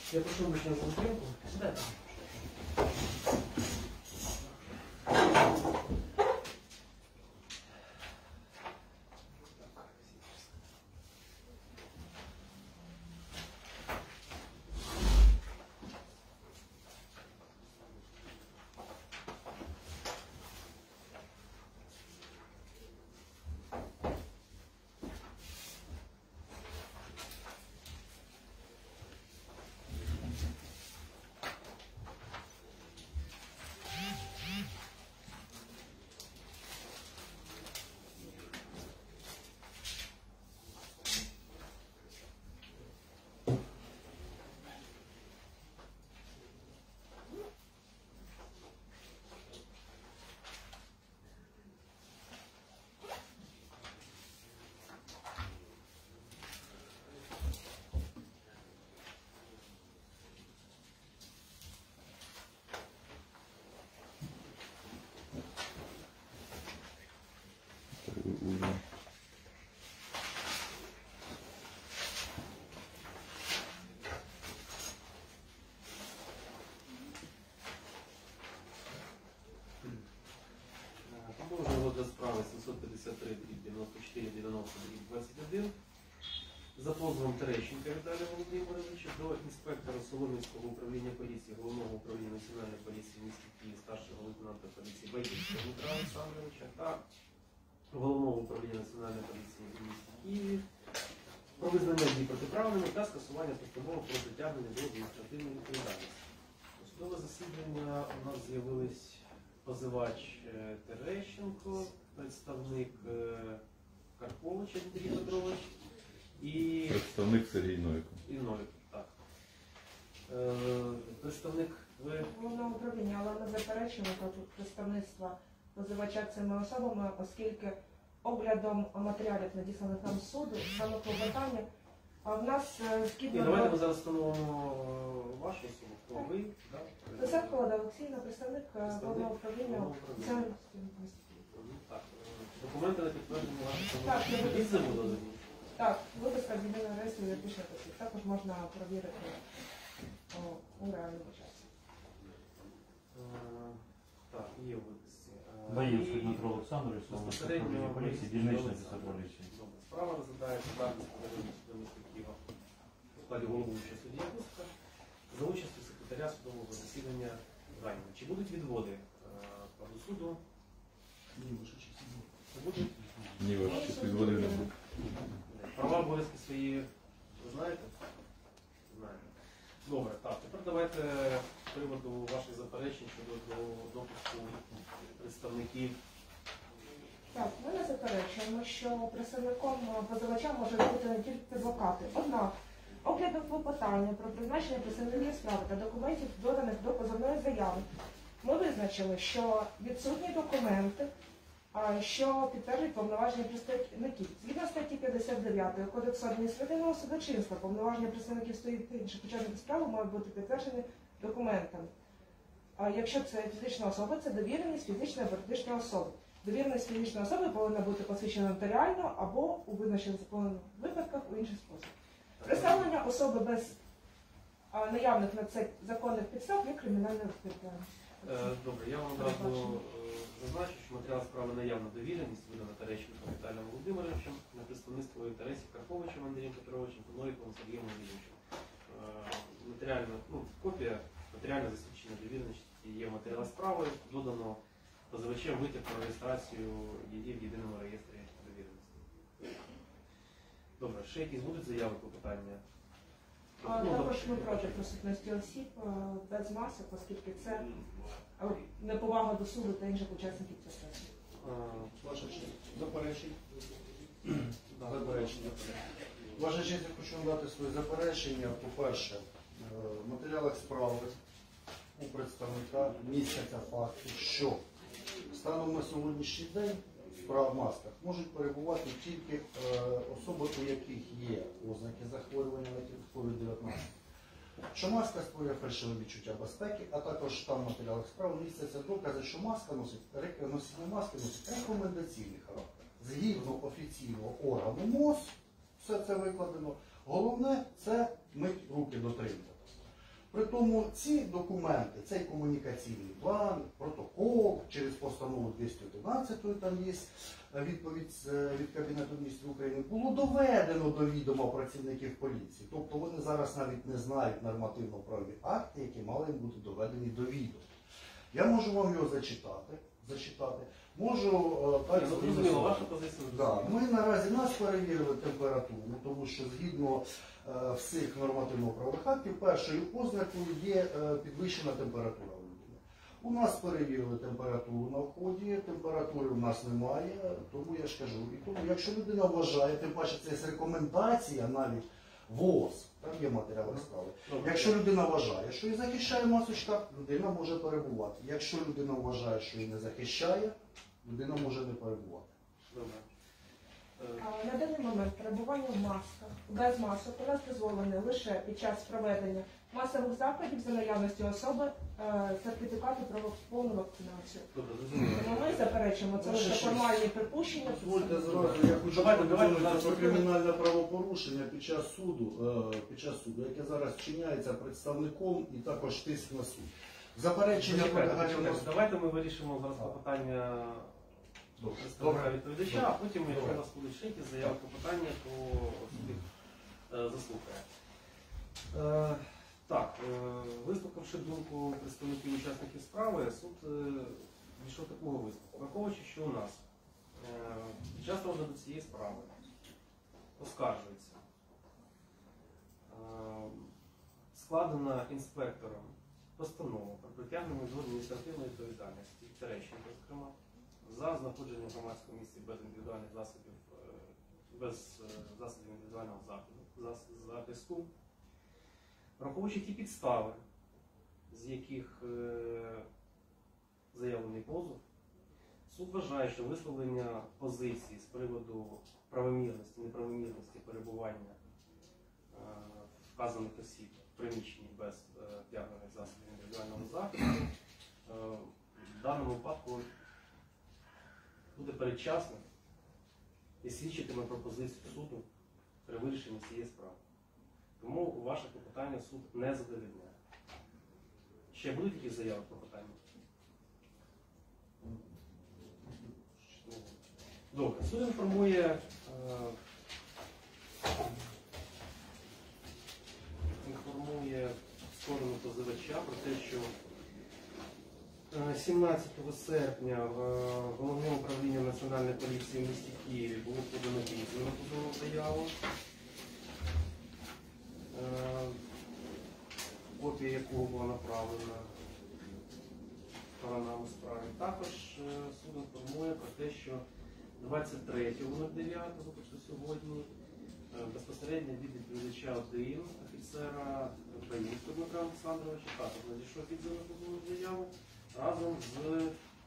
Я прошу вибачення за затримку. Сідайте. Продовжуємо розгляд справи 753/94/90/21 за позовом Терещенка Віталія Володимировича до інспектора Солом'янського управління поліції, Головного управління Національної поліції в місті Києві, старшого лейтенанта поліції Байдівського Дмитра Олександровича та Головного управління Національної поліції в місті Києві про визнання дій протиправними та скасування постанови про притягнення до адміністративної відповідальності. У судове засідання у нас з'явились позивач Терещенко, представник Карпович Андрій Петрович і представник Сергій Новіков. І Новіков, так. Представник ви? Головного управління, але ми заперечуємо представництва позивача цими особами, оскільки оглядом матеріалів, надісланих нам з суду, саме клопотання, а в нас згідно... Давайте ми зараз встановимо вашу особу, хто ви, так? Лисенко Олега Олексіївна, представник Головного управління Національної поліції. Так, документи на підтвердження вашого Так, самовідомлення. Так, виписка з єдиного реєстру юридичних осіб. Також можна перевірити у реальному часі. Так, є виписки. Боєвський Дмитро Олександрович, Солом'янське управління поліції, дільничний офіцер поліції. Справа розглядається Дарницького районного суду міста Києва у складі головуючого судді Якуска за участю секретаря судового засідання Ганіна. Чи будуть відводи до суду? Ні, ваша честь. Будуть? Ні, ваша честь, відводів не буде. Права обов'язки свої ви знаєте? Знаєте. Добре, так. Тепер давайте з приводу ваших заперечень щодо допуску представників. Так, ми не заперечуємо, що представником позивача можуть бути не тільки адвокати. Однак, оглядом клопотання про призначення представників справи та документів, доданих до позовної заяви, ми визначили, що відсутні документи, що підтверджують повноваження представників. Згідно статті 59 Кодексу адміністративного судочинства, повноваження представників стоїть інших учасників справи мають бути підтверджені документами. А якщо це фізична особа, це довіреність фізичної або юридичної особи. Довіреність фізичної особи повинна бути посвідчена нотаріально або у визначених законних випадках у інший спосіб. Представлення особи без наявних на це законних підстав є кримінальною відповідальністю. Добре, я вам одразу зазначу, що матеріал справи наявна довіреність видана Терещенком Віталієм Володимировичем на представництво інтересів Карповичем Андрієм Петровичем та Новіковим Сергієм Володимировичем. Копія матеріально засвідчення довіреності є в матеріалі справи, додано позивачем витяг про реєстрацію її в єдиному реєстрі довіреності. Добре, ще якісь будуть заяви по питання? Також ми проти присутності осіб без масок, оскільки це неповага до суду та інших учасників процесу. Ваша честь, заперечень. Заперечення. Ваша честь, я хочу надати своє заперечення. По-перше, в матеріалах справи у представника містяться факти, що станом на сьогоднішній день справ в масках можуть перебувати тільки особи, у яких є ознаки захворювання на COVID-19. Що маска створює фальшиве відчуття безпеки, а також там в матеріалах справи містяться докази, що носіння маски носить рекомендаційний характер. Згідно офіційного органу МОЗ, все це викладено. Головне – це мить руки до тримки. При тому ці документи, цей комунікаційний план, протокол через постанову 211, там є відповідь від Кабінету міністрів України, було доведено до відома працівників поліції. Тобто вони зараз навіть не знають нормативно-правові акти, які мали бути доведені до відома. Я можу вам його зачитати. Можу так Зрозуміло, ваша позиція. Да. Ми наразі нас перевірили температуру, тому що згідно всіх нормативно-правових актів, першою ознакою є підвищена температура у людини. У нас перевірили температуру на вході, температури у нас немає, тому я ж кажу. І тому, якщо людина вважає, тим паче це є рекомендація навіть ВОЗ, там є матеріали справи. Якщо людина вважає, що її захищає масочка, людина може перебувати. Якщо людина вважає, що її не захищає, людина може не перебувати. Добре. На даний момент перебування в масках, без масок у нас дозволене лише під час проведення масових заходів за наявності особи сертифікату про повну вакцинацію. Добре, зрозуміло. Тому ми заперечуємо, це лише формальні припущення. Дозвольте зразу, я хочу Давайте повідомити зараз про розповімо. кримінальне правопорушення під час суду, яке зараз вчиняється представником і також тиск на суд. Заперечення полягає в нас. Давайте ми вирішимо зараз питання представника відповідача, а потім, якщо у нас будуть ще якісь заяви по питання, то суд їх заслухає. Вислухавши думку представників учасників справи, суд дійшов такого висновку. Враховуючи, що у нас під час розгляду цієї справи оскаржується складена інспектором постанова про притягнення до адміністративної відповідальності Терещенка, зокрема, за знаходження в громадському місці без індивідуальних засобів, без засобів індивідуального захисту, враховуючи ті підстави, з яких заявлений позов, суд вважає, що висловлення позиції з приводу правомірності, неправомірності перебування вказаних осіб в приміщенні без вдягнених засобів індивідуального захисту в даному випадку буде передчасним і свідчитиме про позицію суду при вирішенні цієї справи. Тому ваше клопотання суд не задовольняє. Ще будуть якісь заяви про питання? Добре. Суд інформує сторону позивача про те, що 17 серпня в Головне управління Національної поліції в місті Києві було подано письменну позовну заяву, копія якого була направлена сторонам у справі. Також суд інформує про те, що 23.09, тобто сьогодні, безпосередньо від відповідача 1 офіцера Баїнського Дмитра Олександровича також надійшов підзовну позовну заяву разом з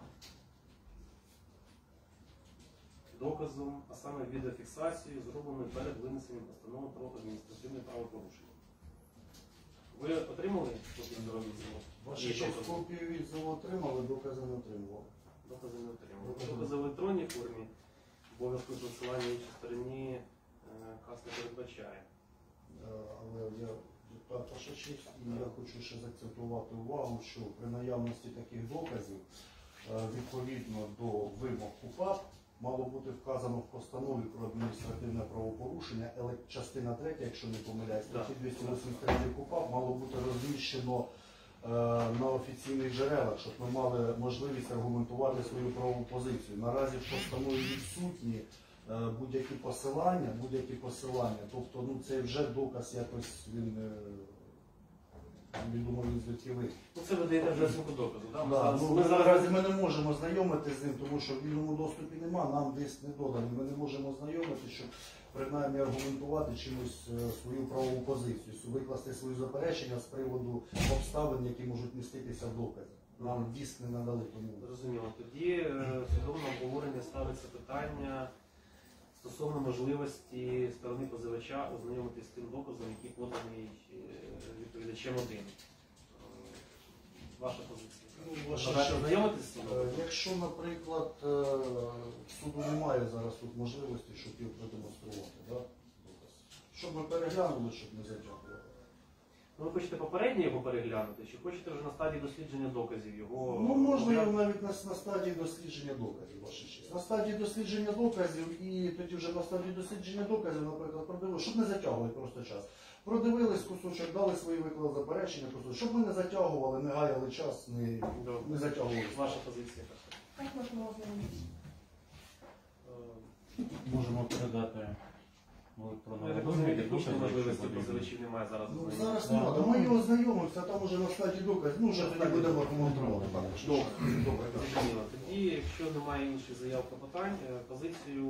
доказом, а саме відеофіксацією, зробленою перед винесенням постанови про адміністративне правопорушення. Ви отримали копію відзову? Ваша честь, копію відзову отримали, докази не отримували. Докази не отримали. Докази в електронній формі, обов'язку надсилання іншій стороні КАС не передбачає. Але я ваша честь, і я хочу ще заакцентувати увагу, що при наявності таких доказів, відповідно до вимог КУПАП, мало бути вказано в постанові про адміністративне правопорушення, частина 3, якщо не помиляюсь, статті 283 КУПАП мало бути розміщено на офіційних джерелах, щоб ми мали можливість аргументувати свою правову позицію. Наразі в постанові відсутні будь-які посилання, тобто це вже доказ якось він відомо він звідки вийде. Це ви даєте вже оцінку доказу, так? Наразі ми не можемо знайомитися з ним, тому що в вільному доступі немає, нам десь не доданий. Ми не можемо знайомитися, щоб принаймні аргументувати чимось свою правову позицію, викласти свої заперечення з приводу обставин, які можуть міститися в доказі. Нам диск не надали тому. Зрозуміло. Тоді в судовому обговоренні ставиться питання стосовно можливості сторони позивача ознайомитися з тим доказом, який поданий відповідачем 1. Ваша позиція. Бажаєте ознайомитися з цим доказом? Якщо, наприклад, суду немає зараз тут можливості, щоб його продемонструвати, да? Щоб ми переглянули, щоб не затягували. Ну, ви хочете попередньо його переглянути, чи хочете вже на стадії дослідження доказів його? Ну, можна його навіть на стадії дослідження доказів, ваша честь. На стадії дослідження доказів і тоді вже на стадії дослідження доказів, наприклад, продивилися, щоб не затягували просто час. Продивились кусочок, дали свої виклад заперечення, кусочок, щоб ми не затягували, не гаяли час, не затягували. Ваша позиція. Так можемо ознайомитися. Можемо передати в електронному Я так вигляді розумію, технічної докази, можливості якщо потрібно. позивачів немає зараз. Ну, ознайомитися. зараз немає, то ми його знайомимося, а там уже на стадії доказів, ну вже тоді будемо коментувати. Добре, зрозуміло. Тоді, якщо немає інших заяв та питань, позицію...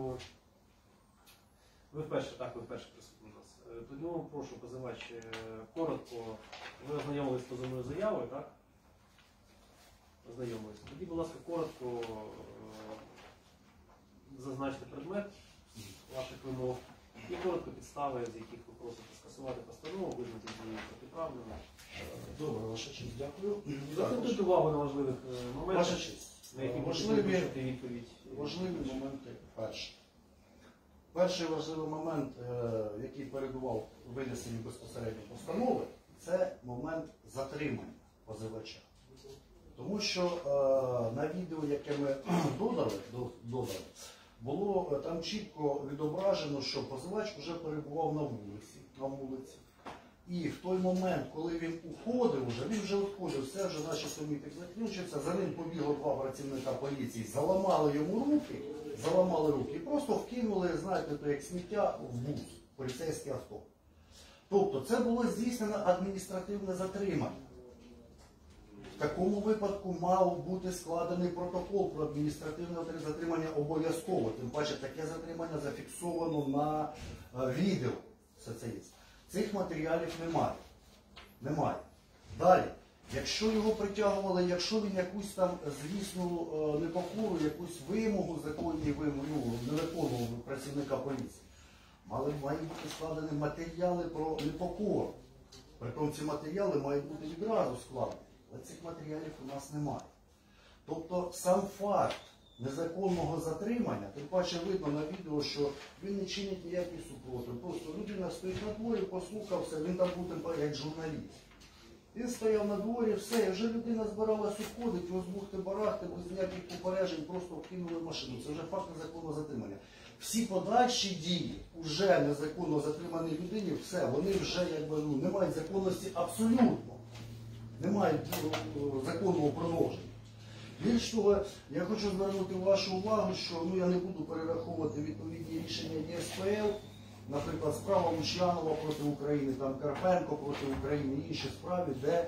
Ви вперше присутні у нас. Тому прошу, позивач, коротко. Ви ознайомились з позовною заявою, так? Ознайомились. Тоді, будь ласка, коротко зазначте предмет ваших вимог і коротко підстави, з яких ви просите скасувати постанову, визнати її протиправними. Добре, ваша честь, дякую. Звертайте увагу на важливих Ваша моментах, честь, на які можете важливі вирішити відповідь. моменти перші. Перший важливий момент, який передував винесенню безпосередньо постанови, це момент затримання позивача. Тому що на відео, яке ми додали, було там чітко відображено, що позивач вже перебував на вулиці. І в той момент, коли він уходив, він вже відходив, все вже наші сумітик закінчився, за ним побігло два працівника поліції, заламали йому руки і просто вкинули, знаєте, то як сміття в бус, поліцейське авто. Тобто це було здійснено адміністративне затримання. В такому випадку мав бути складений протокол про адміністративне затримання обов'язково. Тим паче таке затримання зафіксовано на відео. Все це є. Цих матеріалів немає. Далі, якщо його притягували, якщо він якусь там звісну непокору, якусь вимогу законній вимогу, не виконував працівника поліції, мають бути складені матеріали про непокору. Притом ці матеріали мають бути відразу складені. Але цих матеріалів у нас немає. Тобто сам факт незаконного затримання, тим паче видно на відео, що він не чинить ніякий супротив. Просто людина стоїть на дворі, послухався, він там був як журналіст. Він стояв на дворі, все, і вже людина збиралась уходити, його збухти-барахти, без ніяких попереджень, просто вкинули в машину. Це вже факт незаконного затримання. Всі подальші дії уже незаконно затриманій людині, все, вони вже не мають законності абсолютно. Немає законного продовження. Більш того, я хочу звернути вашу увагу, що я не буду перераховувати відповідні рішення ЄСПЛ, наприклад, справа Лучанова проти України, там Карпенко проти України і інші справи, де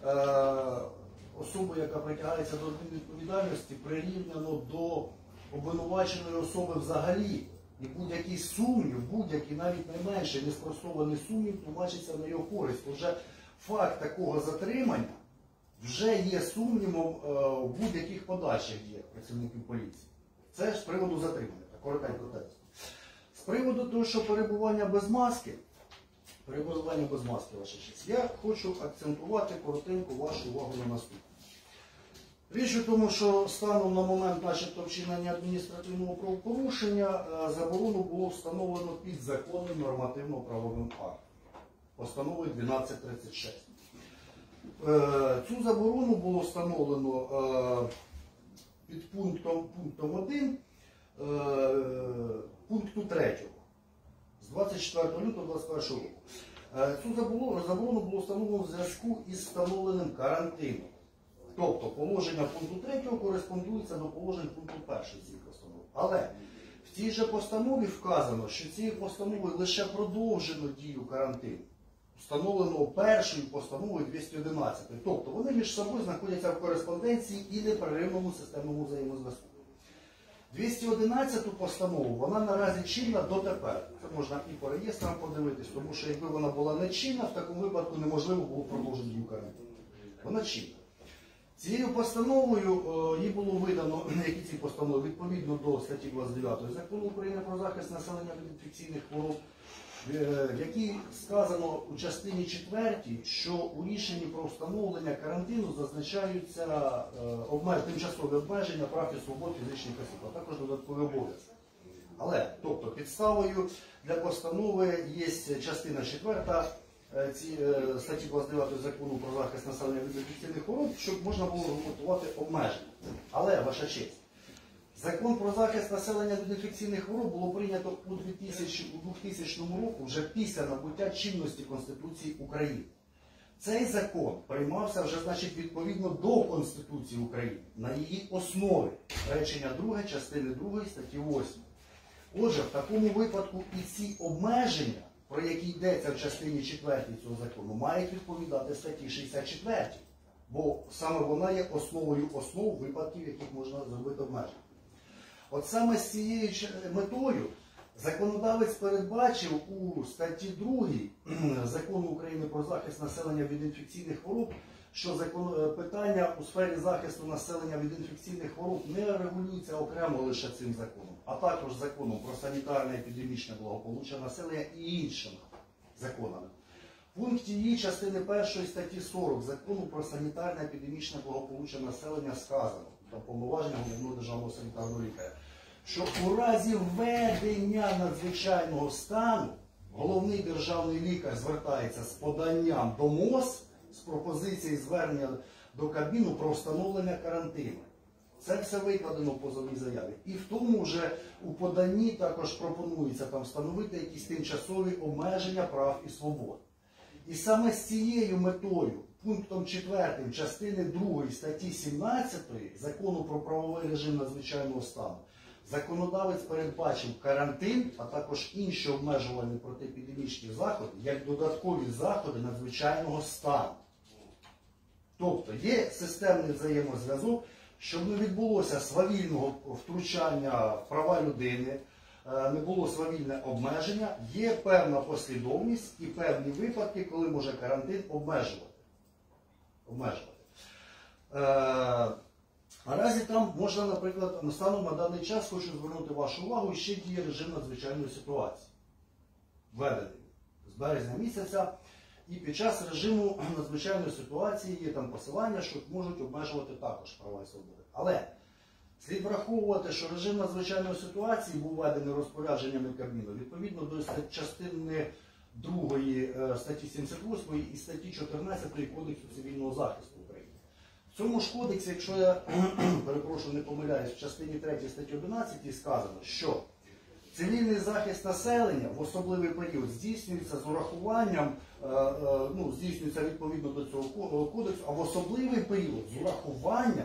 особа, яка притягається до відповідальності, прирівняно до обвинуваченої особи взагалі. І будь-який сумнів, будь-який навіть найменший неспростований сумнів тлумачиться на його користь. Отже, факт такого затримання вже є сумнівом в будь-яких подальших діях працівників поліції. Це з приводу затримання, коротенько текст. З приводу того, що перебування без маски, ваша честь, я хочу акцентувати коротенько вашу увагу на наступне. Річ у тому, що станом на момент начебто вчинення адміністративного правопорушення заборону було встановлено підзаконним нормативно-правовим актом. Постановою 1236. Цю заборону було встановлено під пунктом 1 пункту 3 з 24 лютого 2021 року. Цю заборону було встановлено в зв'язку із встановленим карантином. Тобто положення пункту 3 кореспондується до положень пункту 1 цієї постанови. Але в цій же постанові вказано, що цією постановою лише продовжено дію карантину, встановленого першою постановою 211. Тобто вони між собою знаходяться в кореспонденції і непреривному системному взаємозв'язку. 211 постанову, вона наразі чинна дотепер. Це можна і по реєстрам подивитись, тому що якби вона була не чинна, в такому випадку неможливо було продовжити дію карантину. Вона чинна. Цією постановою їй було видано, які ці постанови, відповідно до статті 29 Закону України про захист населення від інфекційних хвороб, в якій сказано у частині 4, що у рішенні про встановлення карантину зазначаються тимчасові обмеження прав і свобод фізичних осіб, а також додаткові обов'язки. Але, тобто, підставою для постанови є частина 4 ці статті 29 закону про захист населення від інфекційних хвороб, щоб можна було регламентувати обмеження. Але, ваша честь, закон про захист населення від інфекційних хвороб було прийнято у 2000 року, вже після набуття чинності Конституції України. Цей закон приймався вже, значить, відповідно до Конституції України, на її основі, речення 2, частини 2 статті 8. Отже, в такому випадку і ці обмеження, про які йдеться в частині 4 цього закону, мають відповідати статті 64, бо саме вона є основою основ випадків, яких можна зробити обмеження. От саме з цією метою законодавець передбачив у статті 2 Закону України про захист населення від інфекційних хвороб, що питання у сфері захисту населення від інфекційних хвороб не регулюється окремо лише цим законом, а також законом про санітарне епідемічне благополуччя населення і іншими законами. В пункті її частини 1 статті 40 Закону про санітарне епідемічне благополуччя населення сказано, та повноваження головного державного санітарного лікаря, що у разі введення надзвичайного стану головний державний лікар звертається з поданням до МОЗ з пропозицією звернення до Кабміну про встановлення карантину. Це все викладено в позовній заяві. І в тому же у поданні також пропонується там встановити якісь тимчасові обмеження прав і свобод. І саме з цією метою, пунктом 4 частини 2 статті 17 Закону про правовий режим надзвичайного стану, законодавець передбачив карантин, а також інші обмежувальні протиепідемічні заходи, як додаткові заходи надзвичайного стану. Тобто є системний взаємозв'язок, щоб не відбулося свавільного втручання в права людини, не було свавільне обмеження, є певна послідовність і певні випадки, коли може карантин обмежувати. Наразі там можна, наприклад, станом на даний час, хочу звернути вашу увагу, ще діє режим надзвичайної ситуації. Введений з березня місяця. І під час режиму надзвичайної ситуації є там посилання, що можуть обмежувати також права і свободи. Але слід враховувати, що режим надзвичайної ситуації був введений розпорядженнями Кабміну відповідно до частини 2 статті 78 і статті 14 Кодексу цивільного захисту України. В цьому ж кодексі, якщо я, перепрошую, не помиляюсь, в частині 3 статті 11 сказано, що цивільний захист населення в особливий період здійснюється з урахуванням, здійснюється відповідно до цього кодексу, а в особливий період з урахуванням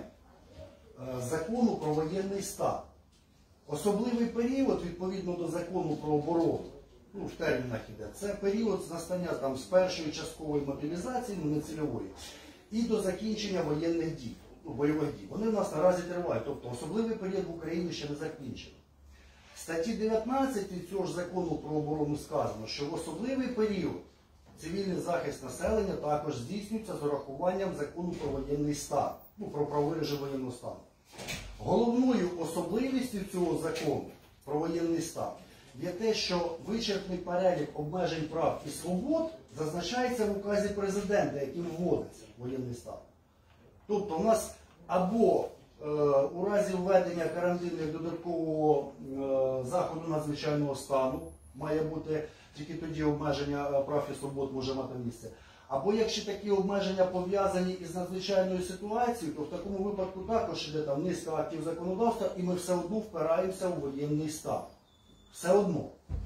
закону про воєнний стан. Особливий період, відповідно до закону про оборону, в термінах іде, це період з настання там, з першої часткової мобілізації, нецільової, і до закінчення воєнних дій, бойових дій. Вони в нас наразі тривають, тобто особливий період в Україні ще не закінчений. В статті 19 цього ж закону про оборону сказано, що в особливий період цивільний захист населення також здійснюється з урахуванням закону про воєнний стан, про правовий режим воєнного стану. Головною особливістю цього закону про воєнний стан є те, що вичерпний перелік обмежень прав і свобод зазначається в указі президента, яким вводиться воєнний стан. Тобто у нас або у разі введення карантину додаткового заходу надзвичайного стану має бути, тільки тоді обмеження прав і свобод може мати місце. Або якщо такі обмеження пов'язані із надзвичайною ситуацією, то в такому випадку також йде там низка актів законодавства, і ми все одно впираємося у воєнний стан. Все одно.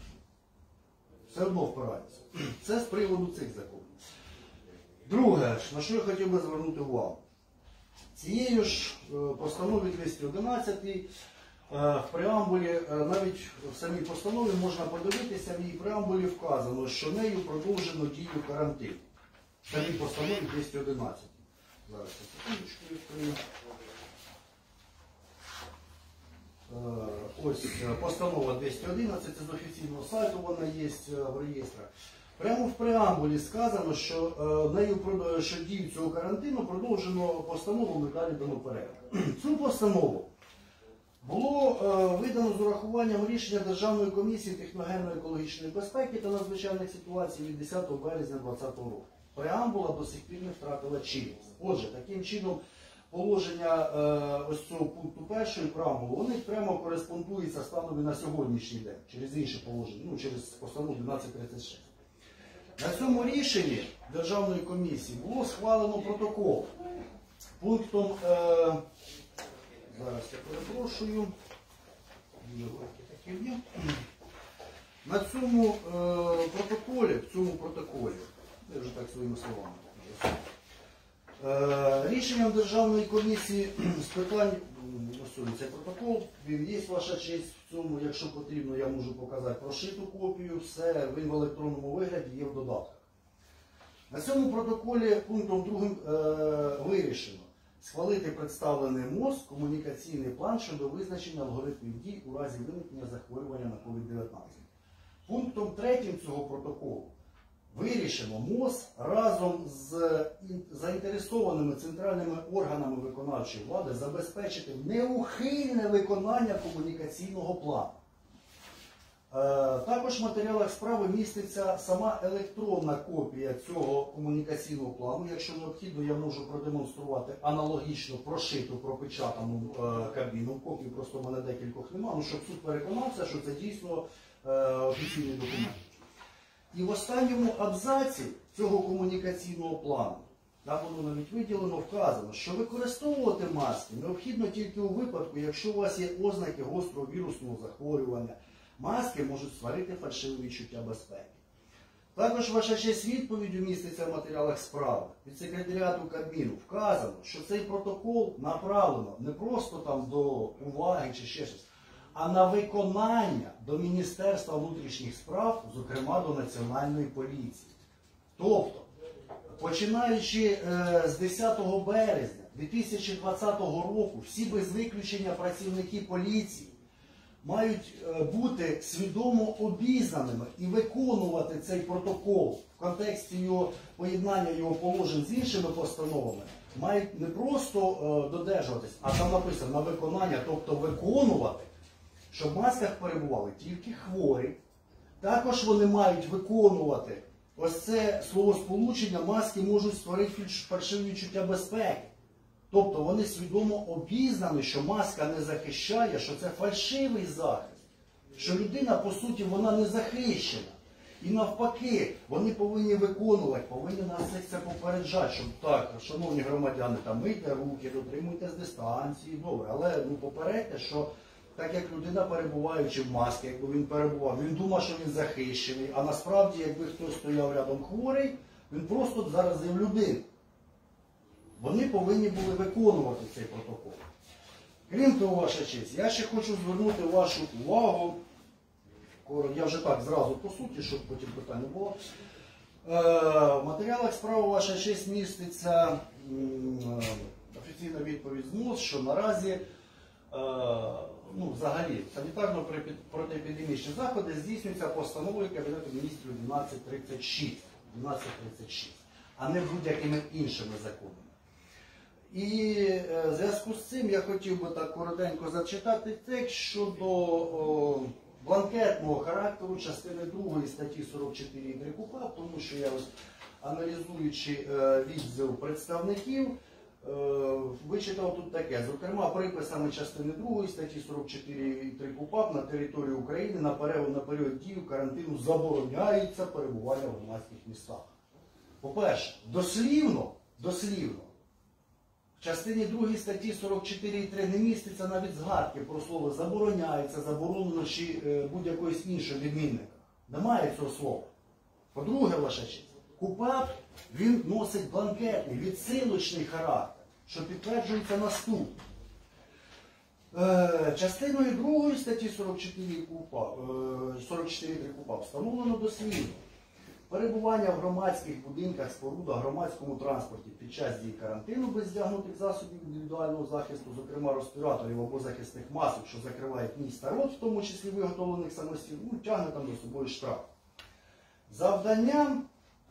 Все одно впираємося. Це з приводу цих законів. Друге, на що я хотів би звернути увагу. Цією ж постанові 211 в преамбулі, навіть в самій постанові можна подивитися, в її преамбулі вказано, що нею продовжено дію карантину. В самій постанові 211. Зараз я секундочку відкрию. Ось постанова 211, це з офіційного сайту вона є в реєстрах. Прямо в преамбулі сказано, що дію цього карантину продовжено постановами далі дано перегляд. Цю постанову було видано з урахуванням рішення Державної комісії техногенно-екологічної безпеки та надзвичайних ситуацій від 10 березня 2020 року. Преамбула до сих пір не втратила чинність. Отже, таким чином положення ось цього пункту 1 преамбули, вони прямо кореспондуються станом на сьогоднішній день, через інші положення, через постанову 1236. На цьому рішенні Державної комісії було схвалено протокол. Пунктом, зараз я перепрошую, на цьому протоколі, я вже так своїми словами, рішенням Державної комісії з питань, цей протокол, він є, ваша честь, в цьому, якщо потрібно, я можу показати прошиту копію, все, він в електронному вигляді є в додатках. На цьому протоколі пунктом 2 вирішено схвалити представлений МОЗ комунікаційний план щодо визначення алгоритмів дій у разі виникнення захворювання на COVID-19. Пунктом 3 цього протоколу вирішено МОЗ разом з заінтересованими центральними органами виконавчої влади забезпечити неухильне виконання комунікаційного плану. Також в матеріалах справи міститься сама електронна копія цього комунікаційного плану. Якщо необхідно, я можу продемонструвати аналогічно прошиту, пропечатану кабіну. Копію просто в мене декількох немає, щоб суд переконався, що це дійсно офіційний документ. І в останньому абзаці цього комунікаційного плану, там воно навіть виділено, вказано, що використовувати маски необхідно тільки у випадку, якщо у вас є ознаки гострого вірусного захворювання. Маски можуть створити фальшиве відчуття безпеки. Також, ваша честь, відповіддю міститься в матеріалах справи від секретаріату Кабміну вказано, що цей протокол направлено не просто там до уваги чи ще щось, а на виконання до Міністерства внутрішніх справ, зокрема до Національної поліції. Тобто, починаючи з 10 березня 2020 року, всі без виключення працівники поліції мають бути свідомо обізнаними і виконувати цей протокол в контексті його поєднання його положень з іншими постановами, мають не просто додержуватись, а там написано на виконання, тобто виконувати, щоб в масках перебували тільки хворі. Також вони мають виконувати ось це словосполучення, маски можуть створити фальшиве відчуття безпеки. Тобто вони свідомо обізнані, що маска не захищає, що це фальшивий захист, що людина, по суті, вона не захищена. І навпаки, вони повинні виконувати, повинні нас це попереджати, щоб так, шановні громадяни, там мийте руки, дотримуйтесь дистанції, добре, але попередьте, що так як людина, перебуваючи в масці, якби він перебував, він думав, що він захищений, а насправді, якби хтось стояв рядом хворий, він просто заразив людину. Вони повинні були виконувати цей протокол. Крім того, ваша честь, я ще хочу звернути вашу увагу, я вже так зразу по суті, щоб потім питання було. В матеріалах справи, ваша честь, міститься офіційна відповідь з МОЗ, що наразі взагалі санітарно-протиепідемічні заходи здійснюються постановою Кабінету міністрів 1236, а не будь-якими іншими законами. І в зв'язку з цим я хотів би так коротенько зачитати текст щодо бланкетного характеру частини 2 статті 44 КУпАП, тому що я ось, аналізуючи відзив представників, вичитав тут таке. Зокрема, приписами частини 2 статті 44 КУпАП на території України на період дії карантину забороняється перебування в громадських місцях. По-перше, дослівно, в частині 2 статті 44.3 не міститься навіть згадки про слово забороняється, заборонено чи будь-якої іншої відмінника. Немає цього слова. По-друге, ваша честь, КУпАП, він носить бланкетний, відсилочний характер, що підтверджується наступним. Частиною 2 статті 44.3 КУпАП встановлено дослівно. Перебування в громадських будинках, спорудах, громадському транспорті під час дії карантину без вдягнутих засобів індивідуального захисту, зокрема респіраторів або захисних масок, що закривають ніс та рот, в тому числі виготовлених самостійно, тягне там за собою штраф. Завданням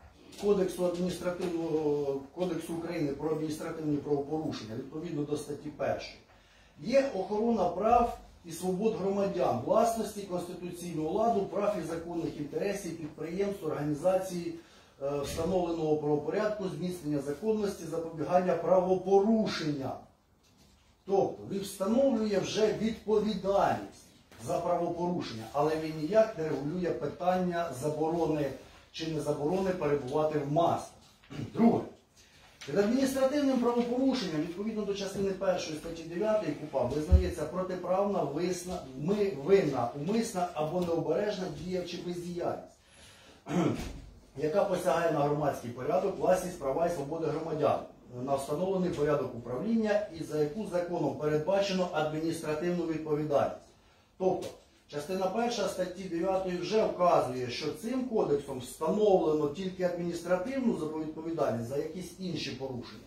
Кодексу України про адміністративні правопорушення, відповідно до статті 1, є охорона прав і свобод громадян, власності, конституційного ладу, прав і законних інтересів підприємств, організацій, встановленого правопорядку, зміцнення законності, запобігання правопорушення. Тобто він встановлює вже відповідальність за правопорушення, але він ніяк не регулює питання заборони чи не заборони перебувати в масках. Друге. Під адміністративним правопорушенням, відповідно до частини 1 статті 9 КУпАП, визнається протиправна, винна, умисна або необережна дія чи бездіяльність, яка посягає на громадський порядок, власність, права і свободи громадян, на встановлений порядок управління і за яку законом передбачено адміністративну відповідальність. Тобто, частина 1 статті 9 вже вказує, що цим кодексом встановлено тільки адміністративну відповідальність за якісь інші порушення.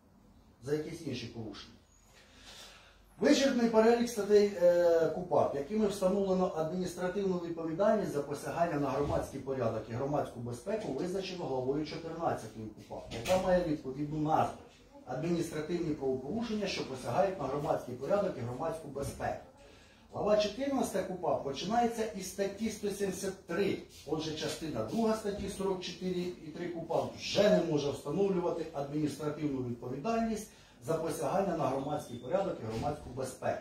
Вичерпний перелік статей КУпАП, якими встановлено адміністративну відповідальність за посягання на громадський порядок і громадську безпеку, визначено главою 14 КУпАП, яка має відповідну назву «Адміністративні правопорушення, що посягають на громадський порядок і громадську безпеку». Глава 14 КУпАП починається із статті 173. Отже, частина 2 статті 44.3 КУпАП вже не може встановлювати адміністративну відповідальність за посягання на громадський порядок і громадську безпеку.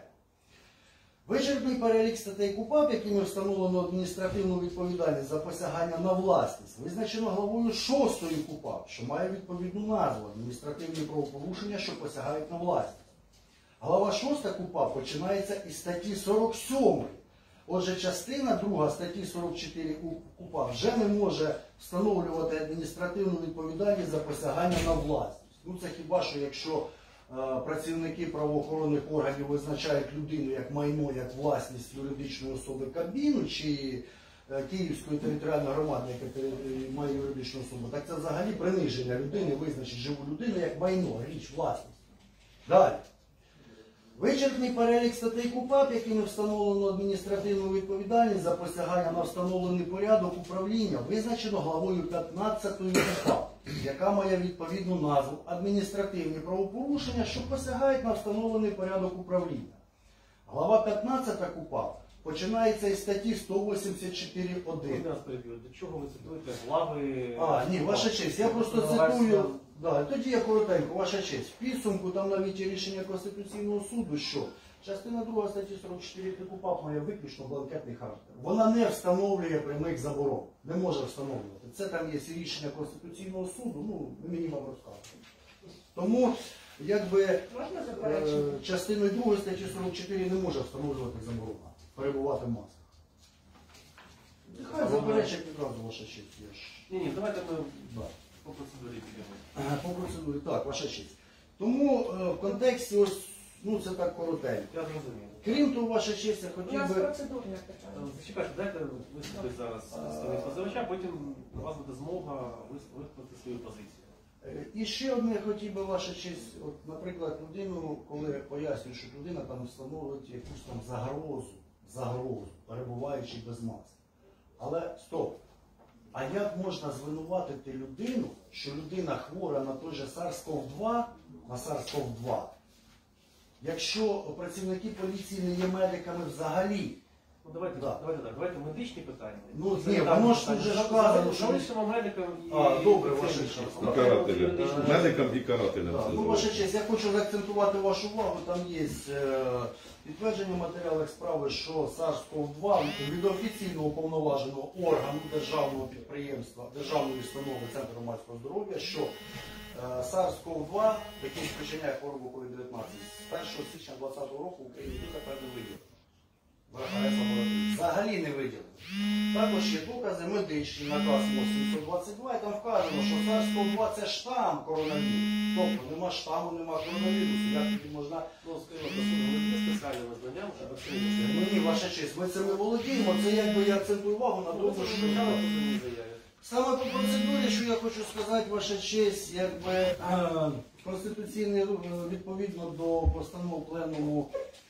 Вичерпний перелік статей КУпАП, якими встановлено адміністративну відповідальність за посягання на власність, визначено главою 6 КУпАП, що має відповідну назву «Адміністративні правопорушення, що посягають на власність». Глава 6 КУпАП починається із статті 47. Отже, частина 2 статті 44 КУпАП вже не може встановлювати адміністративну відповідальність за посягання на власність. Ну, це хіба що, якщо працівники правоохоронних органів визначають людину як майно, як власність юридичної особи Кабміну чи Київської територіальної громади, яка має юридичну особу, так це взагалі приниження людини, визначить живу людину як майно, річ, власність. Далі. Вичерпний перелік статей КУпАП, якими встановлено адміністративну відповідальність за посягання на встановлений порядок управління, визначено главою 15 КУпАП, яка має відповідну назву «Адміністративні правопорушення, що посягають на встановлений порядок управління». Глава 15 КУпАП починається із статті 184.1. До чого ви цитуєте глави? Ні, ваша честь, я просто цитую. Да, тоді я коротенько, ваша честь. В підсумку там навіть є рішення Конституційного суду, що частина 2 статті 44 КУпАП має виключно бланкетний характер. Вона не встановлює прямих заборон, не може встановлювати. Це там є рішення Конституційного суду, ну, мені вам розказують. Тому, якби Можна заперечити? частиною 2 статті 44 не може встановлювати заборона, перебувати в масках. Нехай заперечать відразу, ваша честь. Ні, давайте ми Да. по процедурі підемо. По процедурі, так, ваша честь. Тому в контексті ось, ну це так коротенько. Я зрозумів. Крім того, ваша честь, я У хотів нас би... процедурне питання. Зачекайте, дайте виступити зараз сторони позивача, потім у вас буде змога висловити свою позицію. І ще одне хотів би, ваша честь, от, наприклад, людину, коли пояснюю, що людина там встановить якусь там загрозу, перебуваючи без маски. Але стоп! А як можна звинуватити людину, що людина хвора на той же SARS-CoV-2, якщо працівники поліції не є медиками взагалі? Ну давайте медичні питання. Ну ні, воно ж тут вже сказано, що... Залишимо медикам і... добре, ваша честь. І карателям. Медикам і карателям. Так, ну, ваша честь, я хочу заакцентувати вашу увагу, там є підтвердження в матеріалах справи, що SARS-CoV-2 від офіційного уповноваженого органу державного підприємства, державної установи Центру громадського здоров'я, що SARS-CoV-2, який спричиняє хворобу COVID-19, з 1 січня 2020 року в Україні тепер не виділено. Взагалі не виділено. Також є докази медичні, наказ МОЗ 722, і там вказано, що SARS-CoV-2 це штам коронавірусу. Тобто нема штаму, нема коронавірусу. Як тоді можна... Ну, скажімо, ви є спеціальними знаннями, щоб оцінити. Ну ні, ваша честь, ми цим не володіємо. Це якби я акцентую увагу на тому, що... Саме по процедурі, що я хочу сказати, ваша честь, якби конституційний, відповідно до постанов Пленуму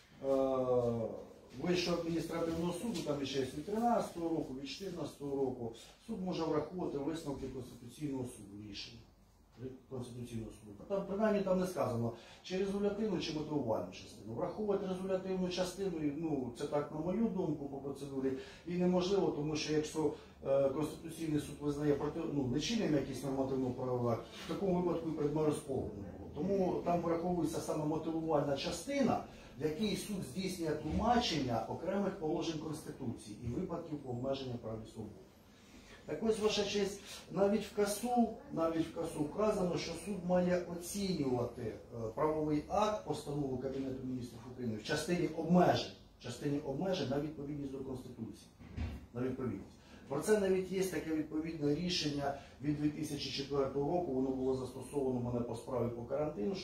Вищого адміністративного суду, там ще від 13 року, від 14 року, суд може враховувати висновки Конституційного суду, рішення Конституційного суду. Там, принаймні там не сказано, чи резолютивну, чи мотивувальну частину. Враховувати резолютивну частину, ну, це так, на мою думку, по процедурі, і неможливо, тому що якщо Конституційний суд визнає нечинним якийсь нормативно-правовий акт, в такому випадку і предмет розпору не було. Тому там враховується саме мотивувальна частина, в якій суд здійснює тлумачення окремих положень Конституції і випадків обмеження прав і свобод. Так ось, ваша честь, навіть в КАСу вказано, що суд має оцінювати правовий акт, постанову Кабінету міністрів України в частині обмежень на відповідність до Конституції. На відповідність. Про це навіть є таке відповідне рішення від 2004 року, воно було застосовано в мене по справі по карантину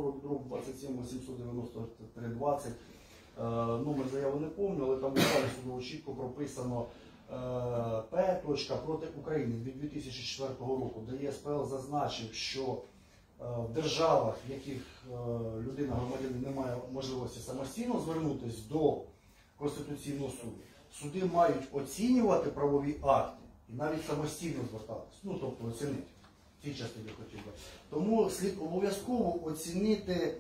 640/27 893/20. Номер заяви не пам'ятаю, але там буквально судово чітко прописано П. проти України від 2004 року, де ЄСПЛ зазначив, що в державах, в яких людина-громадянин не має можливості самостійно звернутися до Конституційного суду, суди мають оцінювати правові акти і навіть самостійно звертатися, тобто оцінити. В цій частині хотів би. Тому слід обов'язково оцінити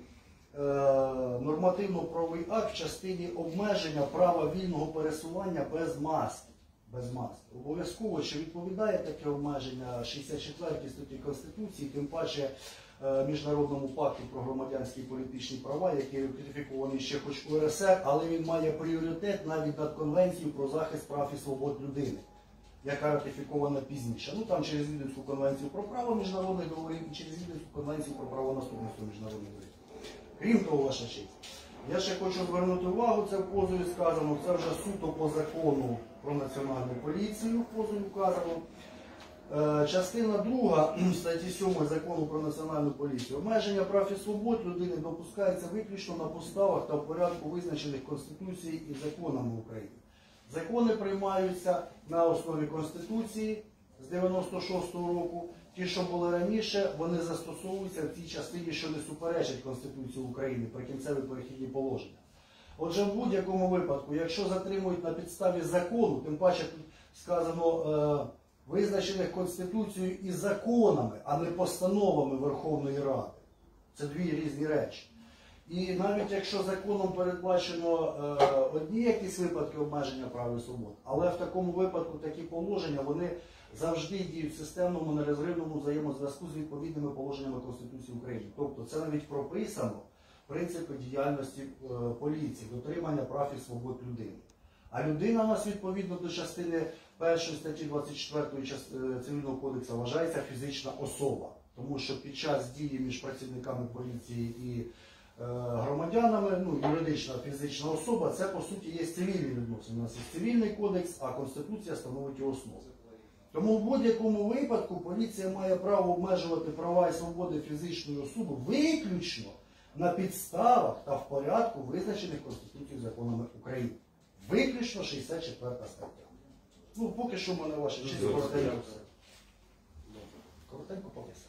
нормативно-правовий акт в частині обмеження права вільного пересування без маски. Обов'язково, що відповідає таке обмеження 64 статті Конституції, тим паче Міжнародному пакту про громадянські і політичні права, який ратифікований ще хоч у РСР, але він має пріоритет навіть над Конвенцією про захист прав і свобод людини, яка ратифікована пізніше. Там через Віденську конвенцію про право міжнародних договорів і через Віденську конвенцію про правонаступництво міжнародних договорів. Крім того, ваша честь, я ще хочу звернути увагу, це в позові сказано, це вже суто по закону про національну поліцію, в позові вказано. Частина 2 статті 7 закону про національну поліцію. Обмеження прав і свобод людини допускається виключно на підставах та в порядку, визначених Конституцією і законами України. Закони приймаються на основі Конституції з 96-го року. Ті, що були раніше, вони застосовуються в тій частині, що не суперечать Конституції України, прикінцеві перехідні положення. Отже, в будь-якому випадку, якщо затримують на підставі закону, тим паче тут сказано визначених Конституцією і законами, а не постановами Верховної Ради. Це дві різні речі. І навіть якщо законом передбачено одні якісь випадки обмеження прав і свобод, але в такому випадку такі положення, вони завжди діють в системному, нерозривному взаємозв'язку з відповідними положеннями Конституції України. Тобто це навіть прописано принципи діяльності поліції, дотримання прав і свобод людини. А людина у нас відповідно до частини 1 статті 24 Цивільного кодексу вважається фізична особа. Тому що під час дії між працівниками поліції і громадянами, юридична фізична особа, це по суті є цивільні відносини. У нас є цивільний кодекс, а Конституція становить його основу. Тому в будь-якому випадку поліція має право обмежувати права і свободи фізичної особи виключно на підставах та в порядку, визначених Конституцією і законами України. Виключно 64 стаття. Поки що в мене ваша честь коротенько. Коротенько повісти.